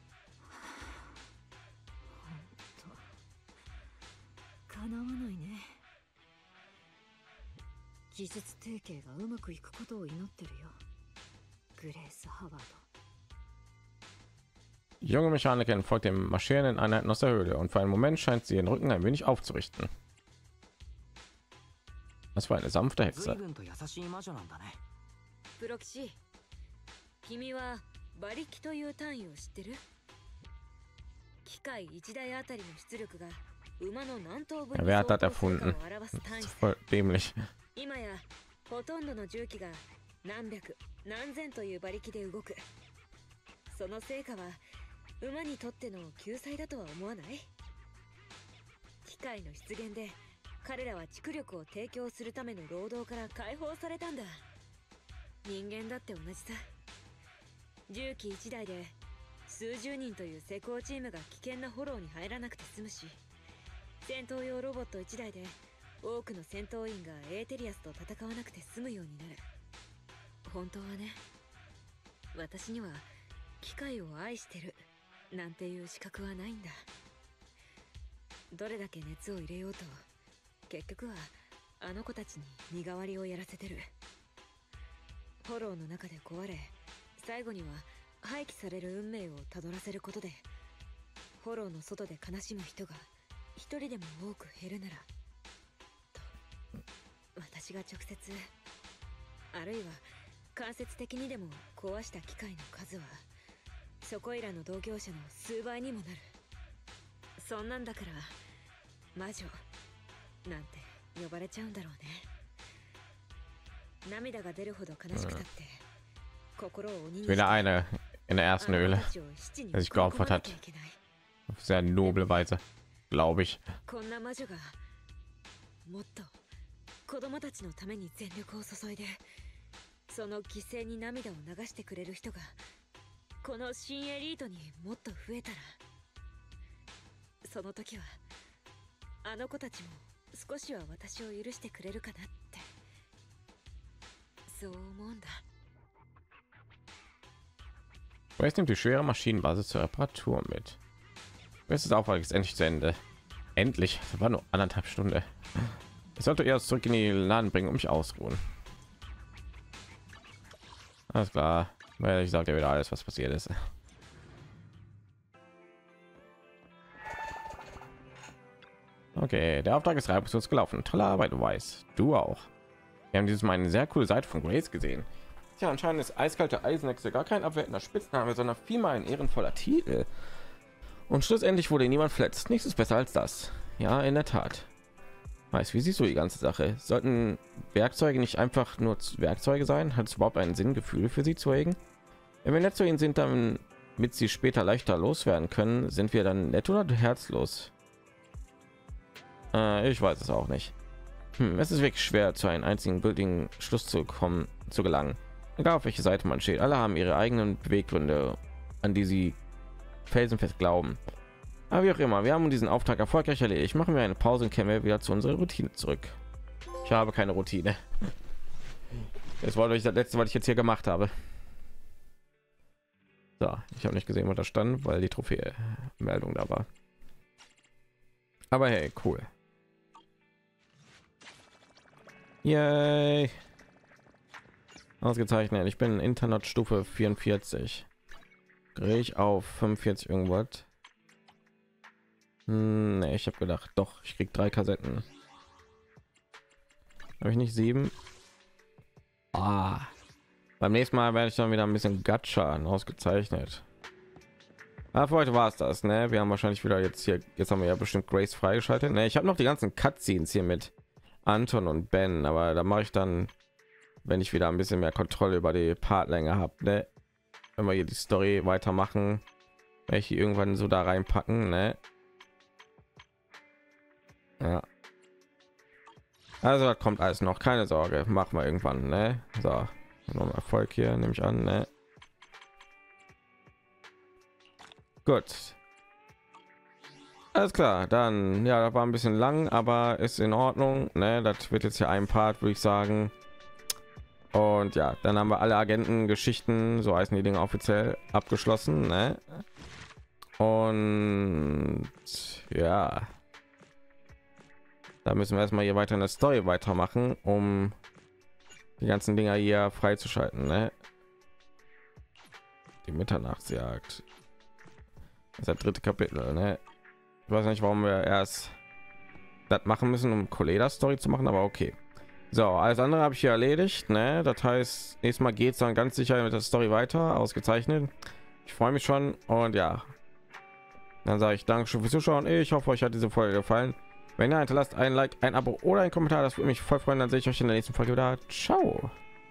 かなわないね。技術提携がうまくいくことを祈ってるよ、グレース・ハワード。 Die junge Mechanikerin folgt den marschierenden Einheiten aus der Höhle und für einen Moment scheint sie ihren Rücken ein wenig aufzurichten. Das war eine sanfte Hexe. プロキシ、君は馬力という単位を知ってる？機械1台あたりの出力が馬の何頭分に Wer 相 hat das 当するか erfunden? を表す単位 Das さ。 ist voll dämlich. 今やほとんどの重機が何百何千という馬力で動く。その成果は馬にとっての救済だとは思わない？機械の出現で彼らは蓄力を提供するための労働から解放されたんだ。人間だって同じさ。重機1台で数十人という施工チームが危険なフォローに入らなくて済むし、戦闘用ロボット1台で多くの戦闘員がエーテリアスと戦わなくて済むようになる。本当はね、私には機械を愛してるなんていう資格はないんだ。どれだけ熱を入れようと結局はあの子たちに身代わりをやらせてる。フォローの中で壊れ、最後には廃棄される運命をたどらせることで、フォローの外で悲しむ人が一人でも多く減るならと、私が直接あるいは間接的にでも壊した機械の数はそこいらの同業者の数倍にもなる。そんなんだから魔女なんて呼ばれちゃうんだろうね。涙が出るほど悲しくたって心を鬼にして Wieder eine in der ersten Höhle, der sich geopfert hat. Auf sehr noble Weise, glaube ich. こんな魔女がもっと子供たちのために全力を注いで、その犠牲に涙を流してくれる人がこの新エリートにもっと増えたら、その時はあの子たちも少しは私を許してくれるかなって、そう思うんだ。 Grace nimmt die schwere Maschinenbasis zur Reparatur mit. Bestes Auftrag ist endlich zu Ende. Endlich, das war nur 1,5 Stunden. Ich sollte erst zurück in die Laden bringen, um mich ausruhen. Alles klar, weil ich sage ja wieder alles, was passiert ist. Okay, der Auftrag ist reibungslos gelaufen. Tolle Arbeit, du weißt. Du auch. Wir haben dieses Mal eine sehr coole Seite von Grace gesehen. Tja, anscheinend ist eiskalte Eisenhexe gar kein abwertender Spitzname, sondern vielmehr ein ehrenvoller Titel. Und schlussendlich wurde niemand verletzt. Nichts ist besser als das. Ja, in der Tat. Weiß, wie siehst du die ganze Sache? Sollten Werkzeuge nicht einfach nur Werkzeuge sein? Hat es überhaupt einen Sinn, Gefühle für sie zu hegen? Wenn wir nett zu ihnen sind, damit sie später leichter loswerden können, sind wir dann nett oder herzlos? Ich weiß es auch nicht. Es ist wirklich schwer, zu einem einzigen gültigen Schluss zu gelangen. Egal auf welche Seite man steht, alle haben ihre eigenen Beweggründe, an die sie felsenfest glauben. Aber wie auch immer, wir haben diesen Auftrag erfolgreich erledigt. Machen wir eine Pause und kehren wir wieder zu unserer Routine zurück. Ich habe keine Routine. Das war das letzte, was ich jetzt hier gemacht habe. So, ich habe nicht gesehen, was da stand, weil die Trophäe-Meldung da war. Aber hey, cool. Yay! Ausgezeichnet. Ich bin Internetstufe 44. Kriege ich auf 45 irgendwas? Nee, ich habe gedacht, doch, ich krieg 3 Kassetten. Habe ich nicht 7? Beim nächsten Mal werde ich dann wieder ein bisschen Gacha ausgezeichnet. Aber für heute war es das, ne? Wir haben wahrscheinlich wieder jetzt haben wir ja bestimmt Grace freigeschaltet. Ne, ich habe noch die ganzen Cutscenes hier mit Anton und Ben, aber da mache ich dann, wenn ich wieder ein bisschen mehr Kontrolle über die Partlänge habe, ne? Wenn wir hier die Story weitermachen, werde ich hier irgendwann so da reinpacken, ne? Ja. Also das kommt alles noch, keine Sorge, machen wir irgendwann, ne? So, noch Erfolg hier, nehme ich an, ne? Gut. Alles klar, dann ja, das war ein bisschen lang, aber ist in Ordnung, ne? Das wird jetzt hier ein Part, würde ich sagen. Und ja, dann haben wir alle Agentengeschichten, so heißen die Dinge offiziell, abgeschlossen, ne? Und ja, da müssen wir erstmal hier weiter in der Story weitermachen, um die ganzen Dinger hier freizuschalten, ne? Die Mitternachtsjagd. Das ist das 3. Kapitel, ne? Ich weiß nicht, warum wir erst das machen müssen, um Koleda Story zu machen, aber okay. So, alles andere habe ich hier erledigt, ne? Das heißt, nächstes Mal geht es dann ganz sicher mit der Story weiter. Ausgezeichnet. Ich freue mich schon und ja. Dann sage ich Dankeschön fürs Zuschauen. Ich hoffe, euch hat diese Folge gefallen. Wenn ja, hinterlasst ein Like, ein Abo oder ein Kommentar. Das würde mich voll freuen. Dann sehe ich euch in der nächsten Folge wieder. Ciao.